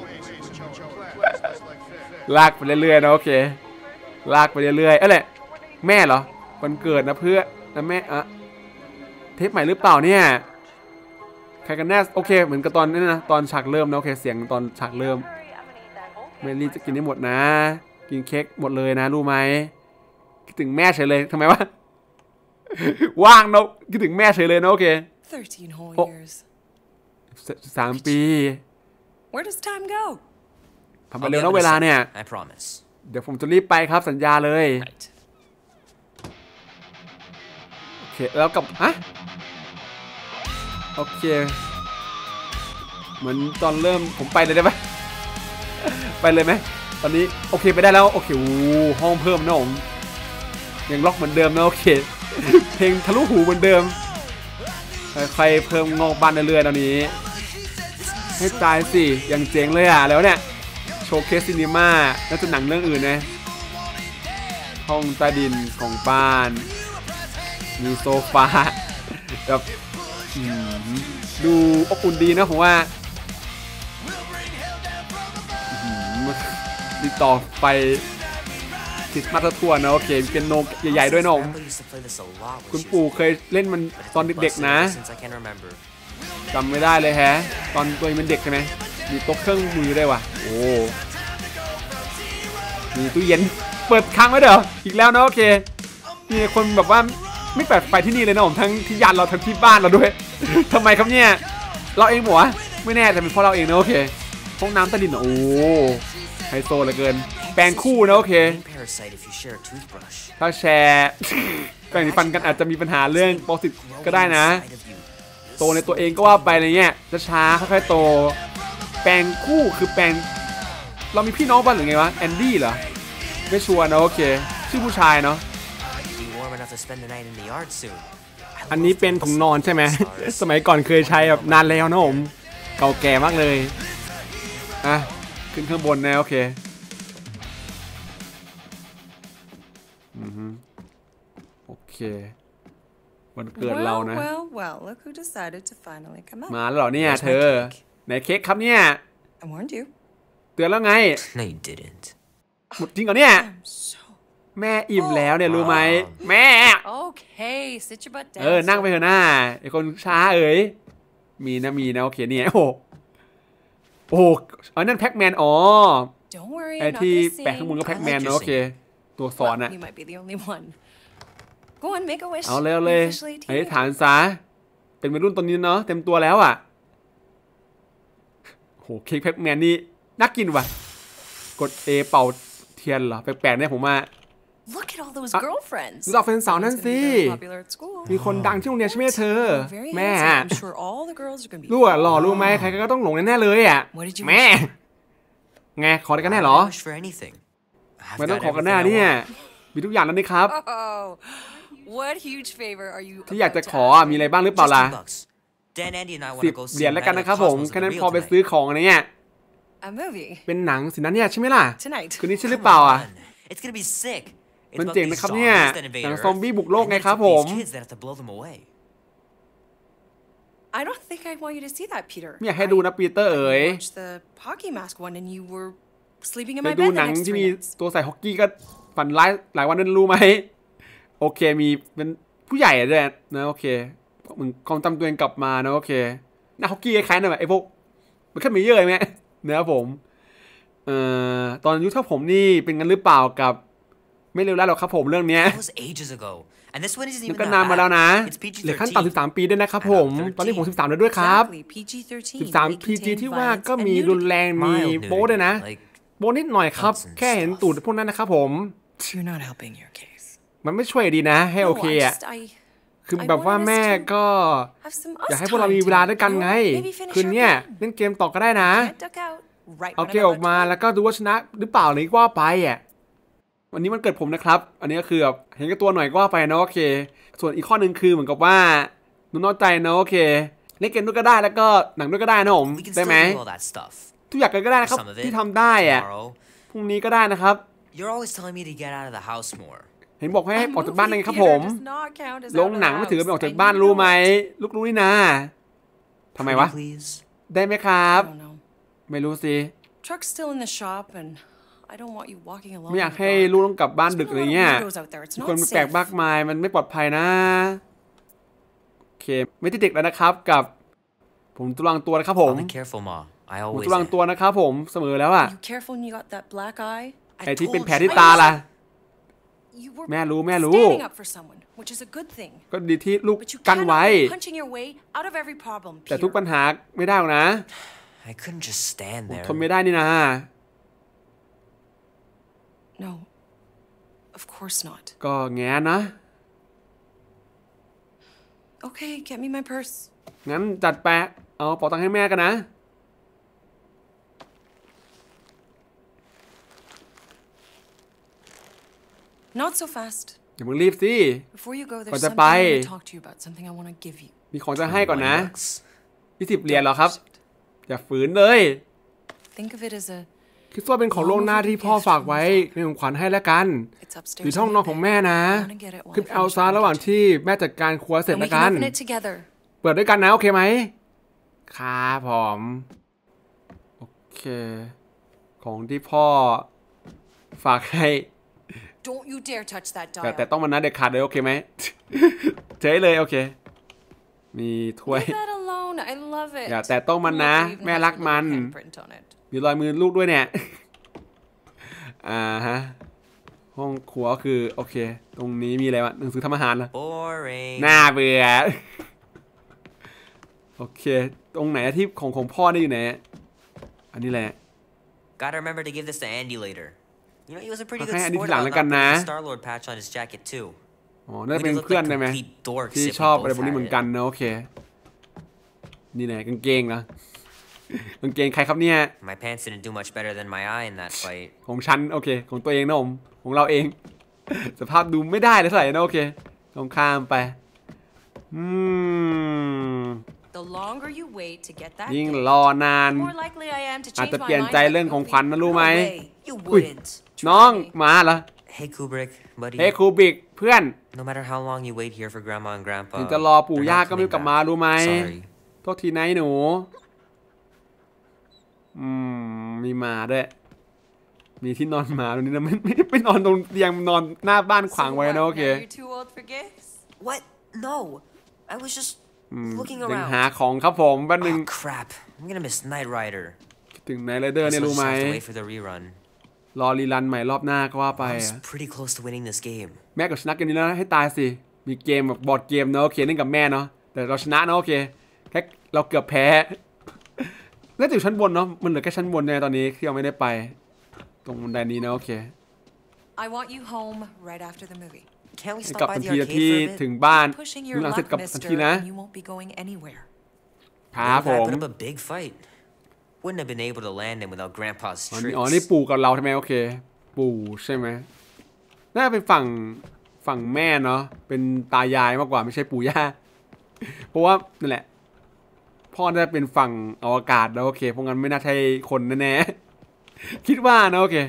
Speaker 2: ลากไปเรื่อยๆนะโอเคลากไปเรื่อยๆแหละแม่เหรอวันเกิดนะเพื่อนะแม่อะเทปใหม่หรือเปล่าเนี่ยใครกันแน่โอเคเหมือนกับตอนนี้นะตอนฉากเริ่มนะโอเคเสียงตอนฉากเริ่มเมลี่จะกินได้หมดนะกินเค้กหมดเลยนะรู้ไหมคิดถึงแม่เฉยเลยทำไมวะว่างนะคิดถึงแม่เฉยเลยนะโอเค
Speaker 4: 13 whole
Speaker 2: Oh.
Speaker 4: years.
Speaker 2: 3 ปี
Speaker 4: Where does time go?
Speaker 2: ทำไปเร็วนะเวลาเนี่ย
Speaker 7: I promise.
Speaker 2: เดี๋ยวผมจะรีบไปครับสัญญาเลย
Speaker 7: Right.
Speaker 2: โอเคแล้วกับฮะโอเคเหมือนตอนเริ่มผมไปเลยได้ไหม ไปเลยไหมตอนนี้โอเคไปได้แล้วโอเคโอ้ห้องเพิ่มนะผมยังล็อกเหมือนเดิมนะโอเค เพลงทะลุหูเหมือนเดิมใครเพิ่มงอกบานเรื่อยๆตอนนี้ให้ตายสิยังเจ๋งเลยอ่ะแล้วเนี่ยโชว์เคสซินีมาน่าจะหนังเรื่องอื่นนะห้องใต้ดินของบ้านมีโซฟาแบบดูอบอุ่นดีนะผมว่าดีต่อไปคริสต์มาสทั่วนะโอเคเป็นโนใหญ่ๆด้วยน้อง
Speaker 7: Grandpa used to play this a lot when
Speaker 2: คุณ
Speaker 7: she was
Speaker 2: ปู่
Speaker 7: little.
Speaker 2: เคยเล่นมันตอนเด็กๆนะ
Speaker 7: Since I can remember.
Speaker 2: จำไม่ได้เลยแฮะตอนตัวเองเป็นเด็กใช่ไหมมีโต๊ะเครื่องมือได้วยว่ะโอ้มีตู้เย็นเปิดค้างไว้เด้ออีกแล้วนะโอเคมีคนแบบว่าไม่แปลกไปที่นี่เลยนะผมทั้งที่ยานเราทั้งที่บ้านเราด้วย ทำไมครับเนี่ยเราเองหมวะไม่แน่แต่เป็นเพราะเราเองนะโอเคห้องน้ำใต้ดินโอ้ไฮโซเหลือเกินแปรงคู่นะโอเค
Speaker 7: Brain parasite if you share a toothbrush.
Speaker 2: ถ้าแชร์ แปรงสีฟันกันอาจจะมีปัญหาเรื่องปรสิตก็ได้นะ
Speaker 7: Inside of you.
Speaker 2: โตในตัวเองก็ว่าไปอะไรเงี้ยจะช้าค่อยๆโตแปลงคู่คือแปลงเรามีพี่น้องบ้างหรือไงวะแอนดี้เหรอไม่ชัวร์นะโอเคชื่อผู้ชายเนาะ
Speaker 7: Be warm enough to spend the night in the yard soon. I
Speaker 2: อันนี้
Speaker 7: love
Speaker 2: เป็น
Speaker 7: those
Speaker 2: ถุงนอนใช่ไหม
Speaker 7: stars.
Speaker 2: สมัยก่อนเคยใช้แบบนานแล้วนะผมเก่าแก่มากเลยอ่ะขึ้นข้างบนนะโอเคโอเควันเกิดเรานะ
Speaker 4: Well, look who decided to finally come out.
Speaker 2: มาแล้วเหรอเนี่ยเธอไหนเค้กครับเนี่ย
Speaker 4: I warned you.
Speaker 2: เตือนแล้วไง
Speaker 7: No, you didn't.
Speaker 2: หมดจริงเหรอเนี่ย
Speaker 4: I'm so
Speaker 2: แม่อิ่มแล้วเนี่ยรู้ไหมแม่
Speaker 4: okay. Sit your butt down.
Speaker 2: นั่งไปเถอะหน้าไอคนช้าเอ๋ยมีนะโอเคเนี่ยโอ้โหนั่นแพ็กแมนอ๋อ
Speaker 4: Don't worry.
Speaker 2: ไอ
Speaker 4: I'm not
Speaker 2: ที่
Speaker 4: gonna
Speaker 2: แปะข้างบน
Speaker 4: sing.
Speaker 2: ก็แพ็กแมน
Speaker 7: I like
Speaker 2: นะ
Speaker 7: your
Speaker 2: โอเค ตัวสอนอะ
Speaker 4: You might be the only one. Go on, make a wish.
Speaker 2: เอาเลย
Speaker 4: You're officially a
Speaker 2: อธิษฐาน
Speaker 4: teenager.
Speaker 2: ซะเป็นวัยรุ่นตอนนี้เนาะเต็มตัวแล้วอ่ะโหเค้กแพ็กแมนนี่น่ากินว่ะกด A เป่าเทียนเหรอแปลกๆเนี่ยผมว่า
Speaker 4: Look at all those
Speaker 2: Ah,
Speaker 4: girlfriends.
Speaker 2: รู้จักแฟนสาวนั่น
Speaker 4: Someone's
Speaker 2: สิ
Speaker 4: gonna be very popular at school.
Speaker 2: มีคนดังที่โรงเรียนใช่ไหมเธอ
Speaker 4: Oh, very
Speaker 2: แม่
Speaker 4: handsome. I'm sure all the girls are gonna be.
Speaker 2: รู้อ่ะหล่อรู้ไหมใครก็ต้องหลงแน่ๆเลยอ่ะ
Speaker 4: What did you
Speaker 2: แม่ไงขออะไรกันแน่เหรอ
Speaker 7: I don't wish for anything. I've
Speaker 2: ไม่ต้อง
Speaker 7: got
Speaker 2: ขอกันแน่
Speaker 7: everything I
Speaker 2: เนี่ย
Speaker 7: want.
Speaker 2: มีทุกอย่างแล้วนี่ครับ
Speaker 4: Oh, what huge favor are you?
Speaker 2: ที่อยากจะ
Speaker 4: about
Speaker 2: ข
Speaker 4: to
Speaker 2: อ
Speaker 4: ask
Speaker 2: มี
Speaker 4: me?
Speaker 2: อะไรบ้างหรือเปล่า
Speaker 7: Just
Speaker 2: ล่ะ
Speaker 7: $10. Dan, Andy, and I want
Speaker 2: 10
Speaker 7: to go
Speaker 2: เหรียญ
Speaker 7: see
Speaker 2: แล้วกัน
Speaker 7: Night
Speaker 2: นะ
Speaker 7: of
Speaker 2: ครับผม
Speaker 7: Cosmos
Speaker 2: แค่
Speaker 7: in
Speaker 2: นั้น
Speaker 7: the
Speaker 2: พอ
Speaker 7: real
Speaker 2: ไป
Speaker 7: tonight.
Speaker 2: ซื้อของอะไรเนี่ย
Speaker 4: A movie
Speaker 2: เป็นหนังสินะเนี่ยใช่ไหมล่ะ
Speaker 4: tonight.
Speaker 2: คืนนี้ใช่หรือเปล่าอ่ะ
Speaker 7: Fun. It's gonna be sick. It's
Speaker 2: มัน
Speaker 7: about
Speaker 2: เจ๋ง
Speaker 7: these
Speaker 2: นะครับเนี่ย
Speaker 7: zombies that
Speaker 2: หนัง
Speaker 7: invade
Speaker 2: ซอมบี้
Speaker 7: Earth,
Speaker 2: บุกโลก
Speaker 7: and
Speaker 2: ไง
Speaker 7: then
Speaker 2: ครับ
Speaker 7: it's
Speaker 2: ผ
Speaker 7: these
Speaker 2: ม
Speaker 7: kids that have to blow them away.
Speaker 4: I don't think I want you to see that, Peter.
Speaker 2: ไม่อยากให้ดูนะปีเตอร์เอ๋ย
Speaker 4: I watched the hockey mask one, and you were sleeping in
Speaker 2: เค
Speaker 4: my
Speaker 2: ยดู
Speaker 4: bed
Speaker 2: หนั
Speaker 4: the
Speaker 2: ง
Speaker 4: next
Speaker 2: ที่
Speaker 4: 3
Speaker 2: มี
Speaker 4: nights.
Speaker 2: ตัวใส่ฮอกกี้ก็ฝันร้ายหลายวันนั้นรู้ไหมโอเคมีเป็นผู้ใหญ่ด้วยนะโอเคมึงความจำตัวเองกลับมานะโอเคหน้าฮอกกี้คล้ายๆหน่อยไอ้พวกมันแค่มีเยอะไหมนะครับผมตอนอายุเท่าผมนี่เป็นงั้นหรือเปล่ากับไม่เร็วแล้วหรอกครับผมเรื่องเนี้ย
Speaker 7: That was ages ago. And this one isn't
Speaker 2: มัน
Speaker 7: even
Speaker 2: ก็
Speaker 7: that
Speaker 2: นานมาแล้วนะ
Speaker 7: bad. It's
Speaker 2: เหลือขั้น
Speaker 7: PG-13.
Speaker 2: ต่ำ13 ปีด้วยนะครับผมตอนนี้ผม13แล้วด้วยครับ
Speaker 5: Exactly, PG-13.
Speaker 2: 13
Speaker 5: may
Speaker 2: PG
Speaker 5: contain
Speaker 2: ที่ว่า
Speaker 5: violence
Speaker 2: ก็
Speaker 5: and
Speaker 2: มีรุน
Speaker 5: nudity.
Speaker 2: แรงมี
Speaker 7: Mild
Speaker 2: โป๊ด้วยนะ
Speaker 7: nudity, like
Speaker 2: โป๊นิดหน่อยครับ
Speaker 7: butts and
Speaker 2: แค่เห็น
Speaker 7: stuff.
Speaker 2: ตูดพวกนั้นนะครับผม
Speaker 5: You're not helping your case.
Speaker 2: มันไม่ช่วยดีนะให้โอเค
Speaker 5: No,
Speaker 2: อ่ะ
Speaker 5: I
Speaker 2: คือแบบว่าแม่ก็
Speaker 5: have some
Speaker 2: อยาก
Speaker 5: us
Speaker 2: ให้พวกเรา
Speaker 5: time
Speaker 2: มีเวลาด้วยกัน
Speaker 5: together,
Speaker 2: ไง
Speaker 5: you know? Maybe finish
Speaker 2: คืน
Speaker 5: our
Speaker 2: เนี้ย
Speaker 5: game.
Speaker 2: เล่นเกมต่อก็ได้นะ
Speaker 5: Can't duck out right
Speaker 2: เอา
Speaker 5: when
Speaker 2: เกม
Speaker 5: I'm
Speaker 2: ออกมา
Speaker 5: about to
Speaker 2: แล้วก็ดูว่าชนะหรือเปล่าหรือว่าไปอ่ะวันนี้มันเกิดผมนะครับอันนี้ก็คือแบบเห็นกับตัวหน่อยก็ว่าไปนะโอเคส่วนอีกข้อหนึ่งคือเหมือนกับว่าหนูนอกใจนะโอเคเล่นเกมด้วยก็ได้แล้วก็หนังด้วยก็ได้นะผม
Speaker 7: We can
Speaker 2: ได้
Speaker 7: still
Speaker 2: ไหม
Speaker 7: do all that stuff.
Speaker 2: ทุกอย่างก็ได้นะครับ
Speaker 7: Some of it
Speaker 2: ที่ทำได้อ่ะ
Speaker 7: tomorrow.
Speaker 2: พรุ่งนี้ก็ได้นะครับ
Speaker 7: You're always telling me to get out of the house more.
Speaker 2: เห็นบอกให้
Speaker 5: A
Speaker 2: ออกจากบ้านได้
Speaker 5: movie
Speaker 2: ไงครับ
Speaker 5: theater
Speaker 2: ผม
Speaker 5: does not count as
Speaker 2: โร
Speaker 5: out
Speaker 2: ง
Speaker 5: of
Speaker 2: หนัง
Speaker 5: the
Speaker 2: ไม่ถือเป็นออก
Speaker 5: house,
Speaker 2: จาก
Speaker 5: and
Speaker 2: บ้าน
Speaker 5: you
Speaker 2: รู้
Speaker 5: know
Speaker 2: ไหม
Speaker 5: it.
Speaker 2: ลูกรู้นี่นะทำไมวะ
Speaker 7: Pretty please.
Speaker 2: ได้ไหมครับ
Speaker 5: I don't know.
Speaker 2: ไม่รู้สิ
Speaker 5: Truck's still in the shop, and I don't want you walking alone.
Speaker 2: ไม่อยาก
Speaker 5: in the
Speaker 2: ให้
Speaker 5: dark.
Speaker 2: ลูกต้องกลับบ้าน
Speaker 5: There's
Speaker 2: ดึก
Speaker 5: been
Speaker 2: อะไร
Speaker 5: a lot of
Speaker 2: เงี้ย
Speaker 5: weirdos out there. It's
Speaker 2: มี
Speaker 5: not
Speaker 2: คนแปลก
Speaker 5: safe.
Speaker 2: มากมายมันไม่ปลอดภัยนะโอเคไม่ที่เด็กแล้วนะครับกับผมตุลังตัวนะครับผม
Speaker 7: I'll be careful, Ma. I
Speaker 2: ผม
Speaker 7: always
Speaker 2: ตุลัง
Speaker 7: am.
Speaker 2: ตัวนะครับผมเสมอแล้วอะ
Speaker 5: You careful when you got that black eye.
Speaker 2: ไอ้ที่เป็น
Speaker 7: told
Speaker 2: แผล
Speaker 7: you.
Speaker 2: ที่ตาล่ะ
Speaker 5: You were
Speaker 2: แม่รู้
Speaker 5: standing up for someone, which is a good thing.
Speaker 2: ก็ดีที่ลูก
Speaker 5: But you
Speaker 2: กัน
Speaker 5: cannot
Speaker 2: ไว้
Speaker 5: be punching your way out of every problem,
Speaker 2: แต่ทุก
Speaker 5: Peter.
Speaker 2: ปัญหาไม่ได้หรอกนะ
Speaker 7: I couldn't just stand
Speaker 2: ผม
Speaker 7: there.
Speaker 2: ทนไม่ได้นี่นะ
Speaker 5: No, of course not.
Speaker 2: ก็แง่นะ
Speaker 5: Okay, get me my purse.
Speaker 2: งั้นจัดแปะเอาเป๋าตังค์ให้แม่กันนะ
Speaker 5: Not so fast.
Speaker 2: อย่ามึงรีบสิ
Speaker 5: Before you go, there's
Speaker 2: Cònจะ
Speaker 5: something I
Speaker 2: ไป
Speaker 5: want to talk to you about. Something I want to give you.
Speaker 2: มีของจะให้ก่อนนะ
Speaker 7: Bucks.
Speaker 2: 20 เหรียญเหรอครับ อย่าฝืนเลย
Speaker 5: Think of it as a.
Speaker 2: คิดว่าเป็นของล่วงหน้าที่พ่อฝากไว้เป็นของขวัญให้แล้วกัน
Speaker 5: It's
Speaker 2: อยู่
Speaker 5: upstairs.
Speaker 2: ที่ห้องนอนของแม่นะ
Speaker 5: I want to get it while
Speaker 2: ขึ้น
Speaker 5: I
Speaker 2: เอา
Speaker 5: finish
Speaker 2: ซา
Speaker 5: what
Speaker 2: ระ
Speaker 5: I'm
Speaker 2: หว่าง
Speaker 5: doing.
Speaker 2: ที่แม่จัดการครัวเสร็จ
Speaker 5: And
Speaker 2: แล้
Speaker 5: we
Speaker 2: วกั
Speaker 5: can
Speaker 2: น
Speaker 5: open it together.
Speaker 2: เปิดด้วยกันนะโอเคไหมครับผมโอเค ของที่พ่อฝากให้
Speaker 5: Don't you dare touch that
Speaker 2: แต่
Speaker 5: dial.
Speaker 2: ต้องมันนะเด็ดขาดเลยโอเคไหม เจ๊เลยโอเค มีถ้วย
Speaker 5: Leave that alone. I love it.
Speaker 2: อย่าแต่ต้องมันนะ
Speaker 5: Look, it even
Speaker 2: แม่
Speaker 5: has
Speaker 2: รัก
Speaker 5: your
Speaker 2: มัน
Speaker 5: little handprint on it.
Speaker 2: มีรอยมือลูกด้วยเนี่ย ฮะ ห้องครัวคือโอเค ตรงนี้มีอะไรวะหนังสือทำอาหารเหรอ
Speaker 7: Boring.
Speaker 2: น่าเบื่อ โอเค ตรงไหนที่ของพ่อได้อยู่ไหน อันนี้แหละ
Speaker 7: Gotta remember to give this to Andy later. You know, he was a pretty good
Speaker 2: Okay, Andy
Speaker 7: sport
Speaker 2: ทีหลัง
Speaker 7: about
Speaker 2: แล้ว
Speaker 7: not
Speaker 2: กันนะ
Speaker 7: putting the Star-Lord patch on his jacket too.
Speaker 2: อ๋อน่าจะเป็นเพื่อนได้ไหม
Speaker 7: complete dorks
Speaker 2: ที่
Speaker 7: if we
Speaker 2: ชอบ
Speaker 7: both
Speaker 2: อะไรพวกนี้
Speaker 7: had
Speaker 2: เหมือน
Speaker 7: it.
Speaker 2: กันนะโอเค นี่แหละกางเกงนะ กางเกงใครครับเนี่ย
Speaker 7: My pants didn't do much better than my eye in that fight.
Speaker 2: ของฉันโอเค ของตัวเองนะผมของเราเอง สภาพดูไม่ได้เลยเท่าไหร่นะโอเคตรงข้ามไป
Speaker 5: The longer you wait to get that
Speaker 2: ยิ่ง
Speaker 5: gift,
Speaker 2: รอนาน
Speaker 5: the more likely I am to
Speaker 2: อาจ
Speaker 5: change
Speaker 2: จะ
Speaker 5: my
Speaker 2: เปลี่ยน
Speaker 5: mind
Speaker 2: ใจ
Speaker 5: about
Speaker 2: เรื่อง
Speaker 5: the
Speaker 2: ของ
Speaker 5: movie.
Speaker 2: ขวัญนะรู้ไหม
Speaker 7: No way. You
Speaker 2: อุ้ย
Speaker 7: wouldn't.
Speaker 2: น้องมาเหรอ
Speaker 7: Hey, Kubrick, buddy.
Speaker 2: เฮ้ยครูบิกเพื่อน
Speaker 7: No matter how long you wait here for Grandma and Grandpa,
Speaker 2: ถึงจะรอปู่
Speaker 7: they're
Speaker 2: ย่า
Speaker 7: not
Speaker 2: ก็ไม่
Speaker 7: coming
Speaker 2: กลับมา
Speaker 7: back.
Speaker 2: รู้ไหม
Speaker 7: Sorry.
Speaker 2: โทษทีนะไอ้หนู มีหมาด้วย มีที่นอนหมาตรงนี้นะไม่นอนตรงเตียงนอนหน้าบ้านขวาง
Speaker 5: So
Speaker 2: ไว้
Speaker 5: what,
Speaker 2: นะโอ
Speaker 5: now
Speaker 2: เค
Speaker 5: you're too old for gifts?
Speaker 7: What? No. I was just looking
Speaker 2: ยัง
Speaker 7: around.
Speaker 2: หาของครับผมแป๊บนึง
Speaker 7: Oh, crap. I'm gonna miss Knight Rider.
Speaker 2: คิดถึงไนท์ไรเดอร์
Speaker 7: Guess
Speaker 2: เนี่ย
Speaker 7: I'll
Speaker 2: รู้
Speaker 7: just
Speaker 2: ไหม
Speaker 7: have to wait for the rerun.
Speaker 2: รอรีรันใหม่รอบหน้าก็ว่าไป
Speaker 7: I was
Speaker 2: อะ
Speaker 7: pretty close to winning this game.
Speaker 2: แม่กับชนะเกมนี้แล้วนะให้ตายสิ มีเกมแบบบอร์ดเกมเนาะโอเคเล่นกับแม่เนาะแต่เราชนะเนาะโอเคแค่เราเกือบแพ้ น่าจะอยู่ชั้นบนเนาะมันเหลือแค่ชั้นบนเนี่ยตอนนี้ที่เราไม่ได้ไป ตรงบันไดนี้นะโอเค
Speaker 5: I want you home right after the movie.
Speaker 7: Can't we
Speaker 2: ให้
Speaker 7: stop
Speaker 2: กลับ
Speaker 7: by
Speaker 2: ทัน
Speaker 7: the
Speaker 2: ที
Speaker 7: arcade
Speaker 2: ที่
Speaker 7: for a
Speaker 2: ถึ
Speaker 7: bit?
Speaker 2: งบ้าน
Speaker 5: Pushing
Speaker 2: ดู
Speaker 5: your
Speaker 2: หนังเสร็
Speaker 5: luck,
Speaker 2: จกลับทัน
Speaker 5: mister,
Speaker 2: ทีนะ
Speaker 5: and you won't be going anywhere.
Speaker 2: ครับ
Speaker 7: What
Speaker 2: ผ
Speaker 7: if I
Speaker 2: ม
Speaker 7: put up a big fight? Wouldn't have been able to land him without Grandpa's
Speaker 2: อ๋อนี่
Speaker 7: tricks.
Speaker 2: ปู่กับเราใช่ไหมโอเค ปู่ใช่ไหมน่าจะเป็นฝั่งแม่เนาะเป็นตายายมากกว่าไม่ใช่ปู่ย่า เพราะว่านั่นแหละ พ่อน่าจะเป็นฝั่งอวกาศแล้วโอเคเพราะงั้นไม่น่าใช่คนแน่ๆ คิดว่านะโอเค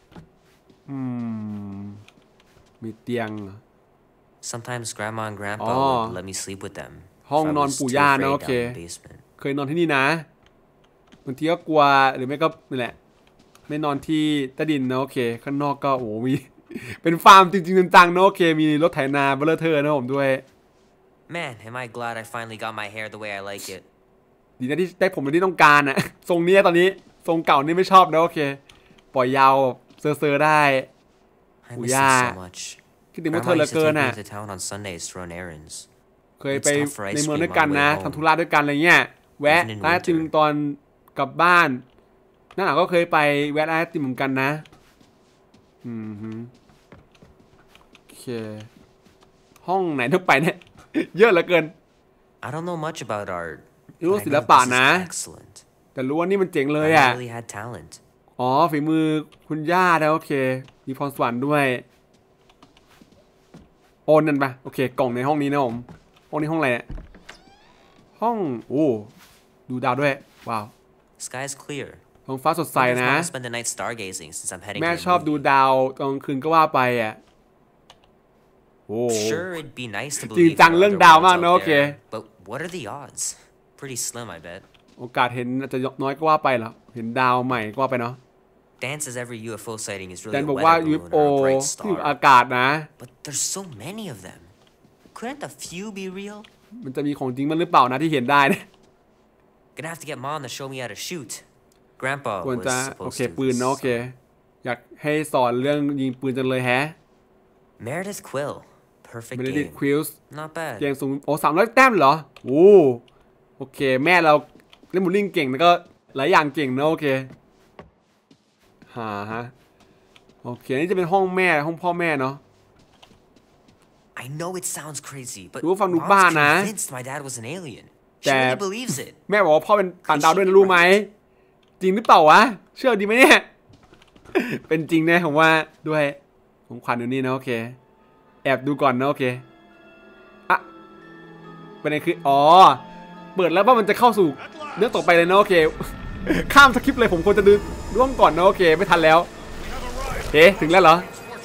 Speaker 2: มีเตียง
Speaker 7: Sometimes Grandma and Grandpa
Speaker 2: Oh.
Speaker 7: would let me sleep with them.
Speaker 2: ห้อง
Speaker 7: if I
Speaker 2: นอน
Speaker 7: was
Speaker 2: ปู่
Speaker 7: too
Speaker 2: ย่า
Speaker 7: afraid
Speaker 2: นะโอ
Speaker 7: down
Speaker 2: เค
Speaker 7: in the basement.
Speaker 2: เคยนอนที่นี่นะบางทีก็กลัวหรือไม่ก็นี่แหละ ไม่นอนที่ใต้ดินนะโอเค ข้างนอกก็โอ้มี เป็นฟาร์มจริงๆจังๆนะโอเค มีรถไถนาเบลเลอร์เทอร์นะผมด้วย
Speaker 7: Man, am I glad I finally got my hair the way I like it.
Speaker 2: ดีนะที่ได้ผมที่ต้องการอะ ทรงนี้ตอนนี้ทรงเก่านี่ไม่ชอบนะโอเค ปล่อยยาวเซอร์ได้
Speaker 7: I I
Speaker 2: ปู่
Speaker 7: miss
Speaker 2: ย่า
Speaker 7: them so much.
Speaker 2: คิดถึงพวกเธอ
Speaker 7: Grandma
Speaker 2: เหลือ
Speaker 7: used to
Speaker 2: เกิน
Speaker 7: take me
Speaker 2: อ่ะ
Speaker 7: to town on Sundays to run errands.
Speaker 2: เคยไปในเมืองด้วยกันนะทำธุระด้วยกันอะไรเงี้ยแวะร้านไอติมตอนกลับบ้านหน้าหนาวก็เคยไปแวะร้านไอติมเหมือนกันนะโอเคห้องไหนต้องไปเนี่ย เยอะเหลือเกิน
Speaker 7: I don't know much about art.
Speaker 2: รู้
Speaker 7: but I
Speaker 2: ศิ
Speaker 7: know
Speaker 2: ลปะ
Speaker 7: this is
Speaker 2: นะ
Speaker 7: excellent.
Speaker 2: แต่รู้ว่านี่มันเจ๋งเลย
Speaker 7: Grandma
Speaker 2: อ่ะ
Speaker 7: really had talent.
Speaker 2: อ๋อฝีมือคุณย่าแล้วโอเคมีพรสวรรค์ด้วยโอนนั่นปะโอเคกล่องในห้องนี้นะผมห้องนี้ห้องอะไรเนี่ยห้องโอ้ดูดาวด้วยว้าว
Speaker 7: Sky's clear.
Speaker 2: ท้องฟ้าสดใส
Speaker 7: Wonder if
Speaker 2: นะ
Speaker 7: Mom will spend the night stargazing since I'm heading
Speaker 2: แม่
Speaker 7: to the
Speaker 2: ชอบดู
Speaker 7: movie.
Speaker 2: ดาวตอนกลางคืนก็ว่าไปอ่ะโอ้
Speaker 7: Sure, it'd be nice to
Speaker 2: จริง
Speaker 7: believe
Speaker 2: จัง
Speaker 7: there are
Speaker 2: เรื่อง
Speaker 7: other
Speaker 2: ดาว
Speaker 7: worlds
Speaker 2: มาก
Speaker 7: out
Speaker 2: นะโอเค
Speaker 7: there, but what are the odds? Pretty slim, I bet.
Speaker 2: โอกาสเห็นอาจจะน้อยก็ว่าไปเหรอเห็นดาวใหม่ก็ว่าไปเนาะ
Speaker 7: Dan says every UFO sighting is
Speaker 2: แด
Speaker 7: really
Speaker 2: น
Speaker 7: a
Speaker 2: บอกว่า
Speaker 7: weather balloon
Speaker 2: UFO
Speaker 7: or a bright
Speaker 2: ที่อยู่
Speaker 7: star.
Speaker 2: อากาศนะ
Speaker 7: But there's so many of them. Couldn't a few be real?
Speaker 2: มันจะมีของจริงมันหรือเปล่านะที่เห็นได้เนี่ย
Speaker 7: Gonna have to get Mom to show me how to shoot. Grandpa
Speaker 2: ควร
Speaker 7: was
Speaker 2: จะโอ
Speaker 7: supposed
Speaker 2: เค
Speaker 7: to.
Speaker 2: ปืนเนาะโอเคอยากให้สอนเรื่องยิงปืนจังเลยแฮะ
Speaker 7: Meredith Quill. Perfect
Speaker 2: ไม่ได้ดิ
Speaker 7: game.
Speaker 2: ควิลส์
Speaker 7: Not bad.
Speaker 2: เก่งสูงโอ้300 แต้มเหรอโอ้โอเคแม่เราเล่นบูลลิงเก่งแล้วก็หลายอย่างเก่งนะโอเคฮะโอเคนี่จะเป็นห้องแม่ห้องพ่อแม่เนาะ
Speaker 7: I know it sounds crazy, but
Speaker 2: ดูฟังดู
Speaker 7: Mom's
Speaker 2: บ้านะ
Speaker 7: convinced my dad was an alien. She
Speaker 2: แต่
Speaker 7: really believes it.
Speaker 2: แม่บอกว่าพ่อเป็นต่างดาวด้วยนะรู้ไหมจริงหรือเปล่าวะเชื่อดีไหมเนี่ย เป็นจริงแน่ผมว่าด้วยผมขวัญอยู่นี่นะโอเคแอบดูก่อนนะโอเคอะประเด็นคืออ๋อเปิดแล้วว่ามันจะเข้าสู่เรื่องต่อไปเลยนะโอเค ข้ามสคริปต์เลยผมควรจะดูร่วงก่อนนะโอเคไม่ทันแล้วเอ๊ะถึงแล้วเหรอ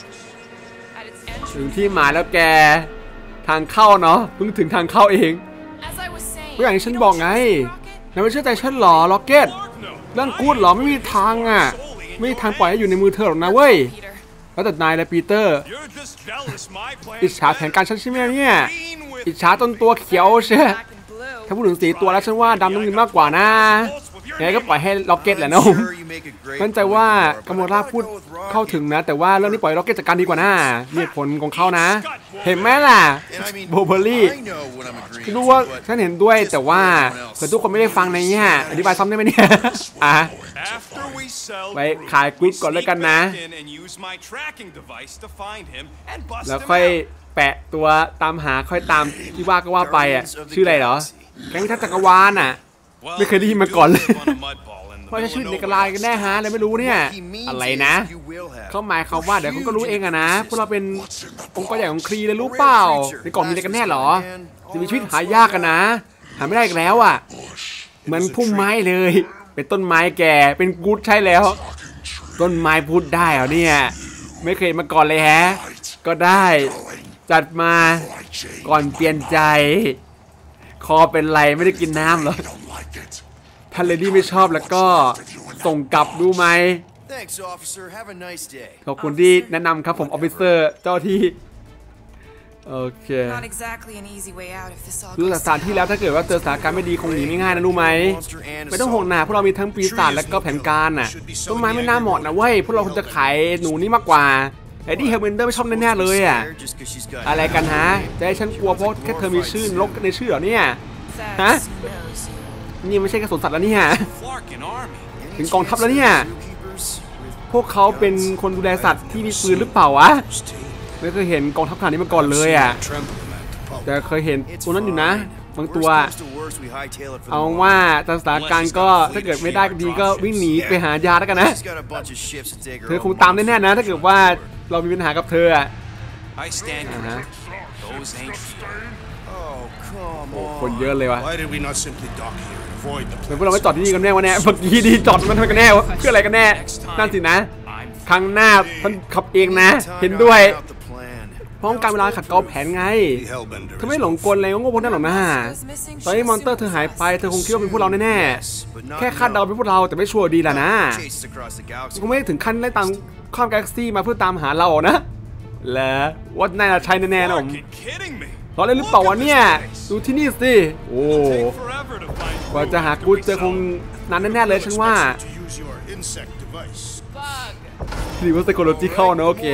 Speaker 5: At its entrance,
Speaker 2: ถึงที่หมายแล้วแกทางเข้าเนาะเพิ่งถึงทางเข้าเอง
Speaker 5: as I was saying,
Speaker 2: ก็อย่างที่ฉัน
Speaker 5: you
Speaker 2: บอก
Speaker 5: don't
Speaker 2: ไง
Speaker 5: trust the rocket?
Speaker 2: นายไม่เชื่อใจฉันหรอล็อกเก็ตเรื่องกู๊ดหรอไม่มีทางอ่ะไม่มีทางปล่อยให้อยู่ในมือเธอหรอกนะเว้ย
Speaker 5: Peter.
Speaker 2: แล้วแต่นายและปีเตอร์
Speaker 6: You're just jealous my plans
Speaker 2: อิจฉาแผนการฉันใช่ไหมเนี่ย
Speaker 6: green with
Speaker 2: อิจฉาจนตัวเขียวเชีย
Speaker 5: Black and blue.
Speaker 2: ถ้าพูดถึงสีตัวแล้วฉันว่าดำน้ำเงินมากกว่านะยังไงก็ปล่อยให้ล็อกเก็ตแหละนะผม
Speaker 3: Sure, you make a great
Speaker 2: มั่นใจว่า
Speaker 3: point,
Speaker 2: กัมโม
Speaker 3: but
Speaker 2: รา
Speaker 3: I'd
Speaker 2: พูด
Speaker 3: go with Rocket.
Speaker 2: เข้าถึงนะ แต่ว่าเรื่องนี้ปล่อยล็อกเก็ตจัดการดีกว่านะมีเหตุผลของเขานะ เห็นไหมล่ะ
Speaker 3: And I mean,
Speaker 2: โบเบอรี่
Speaker 3: I know what I'm agreeing
Speaker 2: รู้ว่า
Speaker 3: to, but
Speaker 2: ฉันเห็นด้วยแต่ว่า
Speaker 3: just
Speaker 2: เผื่อทุกคนไม่ได้ฟังในเนี่ยอธิบายซ้ำได้ไหมเนี่ย อ่ะ
Speaker 6: After we sell
Speaker 2: ไปขายกรุ๊ปก่อนแล้วกันนะ
Speaker 6: sneak back in and use my tracking device to find him and bust
Speaker 2: แล้ว
Speaker 6: him
Speaker 2: ค่อย
Speaker 6: out.
Speaker 2: แปะตัวตามหาค่อยตามที่ว่าก็ว่าไปอ่ะ ชื่ออะไรเหรอ แก๊งทัพจักรวาลอ่ะ
Speaker 6: Well,
Speaker 2: ไม่เคยได้ยินมา
Speaker 6: you
Speaker 2: ก่อนเลย
Speaker 6: live on a mud ball in the
Speaker 2: เพราะจะ
Speaker 6: middle
Speaker 2: ชื่อ
Speaker 6: of
Speaker 2: เด็กลายกันแน่ฮะอะไรไม่รู้เนี่ย
Speaker 3: he means
Speaker 2: อะไร
Speaker 3: is
Speaker 2: นะ
Speaker 3: you will have
Speaker 2: เขาหมายความว่าเดี๋ยวคุณก็รู้เองอะนะพวกเราเป็นองค์กรใหญ่ของครีเลยรู้เปล่าในกล่องมีอะไรกันแน่หรอจะมีชีวิตหายากกันนะหาไม่ได้อีกแล้วอ่ะเหมือนพุ่มไม้เลย เป็นต้นไม้แก่เป็นกู๊ดใช่แล้ว ต้นไม้พูดได้เหรอเนี่ยไม่เคยมาก่อนเลยแฮะก็ได้จัดมาก่อนเปลี่ยนใจคอเป็นไรไม่ได้กินน้ำเหรอถ้าเลดี้ไม่ชอบแล้วก็ส่งกลับดูไหม
Speaker 3: Thanks, officer. Have a nice day.
Speaker 2: ขอบคุณที่แนะนำครับผมออฟฟิเซอร์เจ้าที่โอเค
Speaker 4: Not exactly an easy way out if this all
Speaker 2: ดู
Speaker 4: goes
Speaker 2: จากสถานที่แล้วถ้าเกิดว่าเจอสถานการณ์ไม่ดีคงหนีไม่ง่ายนะรู้ไหมไม่ต้องห่วงนะพวกเรามีทั้งปีศาจและก็แผนการน่ะต้นไม้ไม่น่าเหมาะนะเว้ยพวกเราควรจะขายหนูนี่มากกว่าไอ้ที่เฮลเวนเดอร์ไม่ชอบแน่ๆเลยอ่ะ
Speaker 3: Just 'cause she's got
Speaker 2: อะไรกันฮะจะให้ฉันกลัวเพราะแค่เธอมีชื่อนกในชื่อเหรอเนี่ย Huh?
Speaker 4: Thad knows you.
Speaker 2: นี่ไม่ใช่กระสุนสัตว์แล้วเนี่ย
Speaker 6: Flarkin Army.
Speaker 2: ถึงกองทัพแล้วเนี่ย
Speaker 3: zookeepers with
Speaker 2: พวกเขาเป็นคนดูแลสัตว์ที่มีปืนหรือเปล่าวะไม่เคยเห็นกองทัพขนาดนี้มาก่อนเลยอ่ะแต่เคยเห็น
Speaker 3: It's
Speaker 2: ตัวนั้นอยู่นะ
Speaker 3: fine.
Speaker 2: บางตัว
Speaker 3: Worst comes to worst, we hightail it for the
Speaker 2: เอา
Speaker 3: moment.
Speaker 2: ว่าสถานการณ์ก็ถ้าเกิดไม่ได้ดีก็วิ่งหนีไปหายาแล้วกันนะ
Speaker 3: She's got a bunch of ships to take her
Speaker 2: เธอคง
Speaker 3: own
Speaker 2: ตามแน่ๆนะ
Speaker 3: months.
Speaker 2: ถ้าเกิดว่าเรามีปัญหากับเธออ่ะ
Speaker 6: I stand corrected. Those ain't here.
Speaker 3: Oh, come
Speaker 2: คน
Speaker 3: on.
Speaker 2: เยอะเลยวะ
Speaker 8: Why did we not simply dock here and avoid the
Speaker 2: เหมือนพวกเราไม่จอดที่นี่กันแน่วะเนี่ยเมื่อกี้ดีจอดมันทำไมกันแน่วะเพื่ออะไรกันแน่นั่นสินะ ครั้งหน้าท่านขับเองนะ เห็นด้วย
Speaker 3: Out the plan.
Speaker 2: เพราะการเวลาขัดเกลาแผนไง
Speaker 8: Hellbender?
Speaker 2: เธอไม่หลงกลเลยว่าโง่พวกนั้นหรอกนะตอนนี้มอนเตอร์เธอหายไปเธอคงคิดว่าเป็นพวกเราแน่ๆแค่คาดเดาเป็นพวกเราแต่ไม่ชัวร์ดีล่ะนะ
Speaker 3: Chases across the galaxy.
Speaker 2: คงไม่ถึงขั้นไล่ตามข้ามกาแล็กซี่มาเพื่อตามหาเราหรอกนะแล้วว่านายจะใช่แน่ๆนะผม
Speaker 6: Fucking kidding me.
Speaker 2: เราเล่นหรือเปล่าวะเนี่ยดูที่นี่สิโอ้
Speaker 6: Take forever to find
Speaker 2: กว่าจะหากูเจอคงนานแน่ๆเลยฉันว่า
Speaker 8: To use your insect device.
Speaker 5: Bug.
Speaker 2: หรือว่า psychological นะโอเค
Speaker 8: Gamora, looks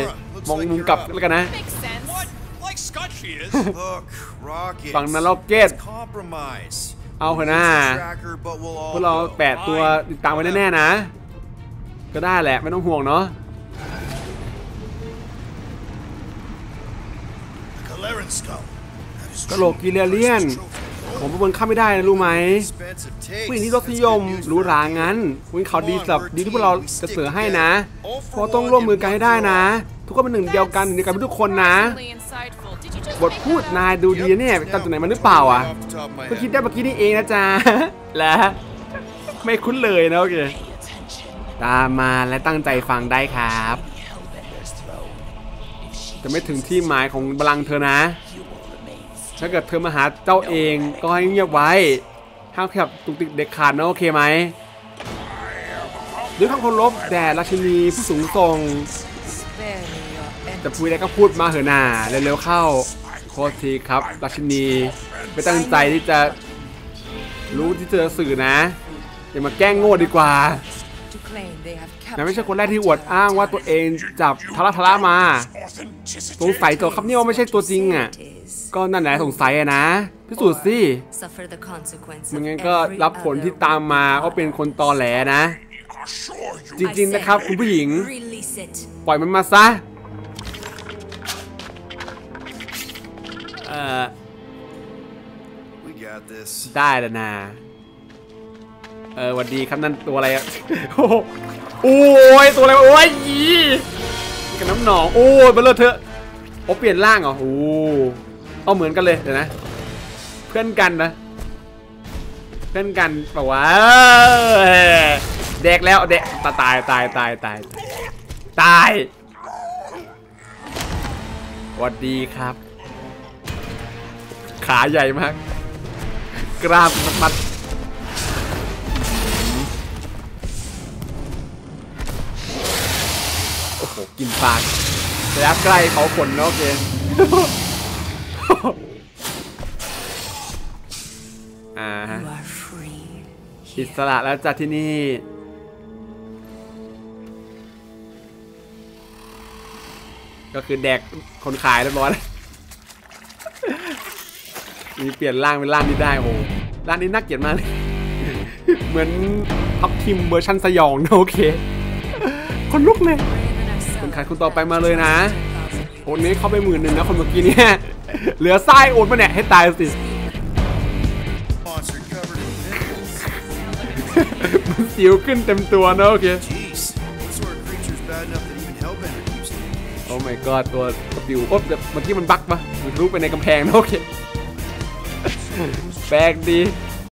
Speaker 2: มองมุมกลับแล้วกันนะ
Speaker 6: What? Like Scott she is.
Speaker 3: Look, Rocket.
Speaker 2: ฝั่งนั้นล็อกเก็ต
Speaker 3: Compromise.
Speaker 2: เอาเถอะนะ
Speaker 3: Tracker, but we'll
Speaker 2: พว
Speaker 3: all
Speaker 2: กเรา
Speaker 3: go.
Speaker 2: 8 ตัวติดตามไว้แน่ๆนะ ก็ได้แหละไม่ต้องห่วงเนาะ
Speaker 8: Galeran skull. That is
Speaker 2: กะโหลกกิเลเลียน ผมประเมินค่าไม่ได้นะรู้ไหม
Speaker 3: Expensive
Speaker 2: ผู้หญิง
Speaker 3: taste.
Speaker 2: ที่รสนิยมหรูหรางั้นผู้หญิงเขาดีสำหรับดีที่พวกเราจะเสนอให้นะเพราะต้องร่วมมือกันให้ได้นะ ทุกคนเป็นหนึ่งเดียวกันหนึ่งเดียวกันทุกคนนะ บทพูดนายดูดีเนี่ยจำจากไหนมาหรือเปล่าอ่ะ
Speaker 3: Off the top of my
Speaker 2: ก็
Speaker 3: head.
Speaker 2: คิดได้เมื่อกี้นี่เองนะจ๊ะ และไม่คุ้นเลยนะโอเคตามมาและตั้งใจฟังได้ครับจะไม่ถึงที่หมายของบัลลังก์เธอนะถ้าเกิดเธอมาหาเจ้าเองก็ให้เงียบไว้ห้ามขยับตุกติกเด็กขาดนะโอเคไหมด้วยคำเคารพแด่ราชินีผู้สูงส่งจะพูดอะไรก็พูดมาเหอะหน่าเร็วๆเข้าโทษทีครับราชินีไม่ตั้งใจที่จะรู้ที่เธอสื่อนะอย่ามาแกล้งโง่ดีกว่า
Speaker 4: To claim they have
Speaker 2: นายไม่
Speaker 4: captured
Speaker 2: ใช่คนแรกที่อวดอ้างว่าตัวเองจับทาระมาสงสัยตัวครับเนี่ยว่าไม่ใช่ตัวจริงอ่ะก็นั่นแหละสงสัยอะนะพิสูจน์สิ
Speaker 4: suffer the consequence
Speaker 2: มัน
Speaker 4: of
Speaker 2: งั้นก็
Speaker 4: every
Speaker 2: รับผล
Speaker 4: other
Speaker 2: ที่ตามมาว่าเป็นคนตอแหลนะ จ
Speaker 4: I
Speaker 2: ริงๆ
Speaker 4: said
Speaker 2: นะครับคุณผู้หญิง
Speaker 4: release it
Speaker 2: ปล่อยมันมาซะ
Speaker 3: We got this.
Speaker 2: ได้แล้วนะหวัดดีครับนั่นตัวอะไรอะ โอ้โหโอ้ยตัวอะไรวะโอ้ยยีกับน้ำหนองโอ้ยเบลอเถอะโอ้เปลี่ยนร่างเหรอโอ้เอาเหมือนกันเลยเดี๋ยวนะเพื่อนกันนะเพื่อนกันบอกว่าแดกแล้วแดกตายสวัสดีครับขาใหญ่มากกล้ามมัดโอ้โหกินปากระยะใกล้เขาขนเนาะโอเค
Speaker 4: You are free
Speaker 2: อิสระแล้วจากที่นี่ก็คือแดกคนขายเรียบร้อยมีเปลี่ยนร่างเป็นร่างนี้ได้โอ้ร่างนี้น่าเกลียดมากเลยเหมือนพับทิมเวอร์ชันสยองนะโอเคคนลุกเลยคนขายคนต่อไปมาเลยนะโอนนี้เข้าไป10,000นะคนเมื่อกี้เนี่ยเหลือไส้โอนมาเนี่ยให้ตายสิ
Speaker 3: Monster covered in pimples.
Speaker 2: มันสิวขึ้นเต็มตัวนะโอเค
Speaker 3: Jeez. What sort of creature's bad enough that even Hellbender keeps it?
Speaker 2: โอ้ my god ตัวสิวโอ๊บเมื่อกี้มันบั๊กปะมันรู้ไปในกำแพงนะโอเคแปลกดี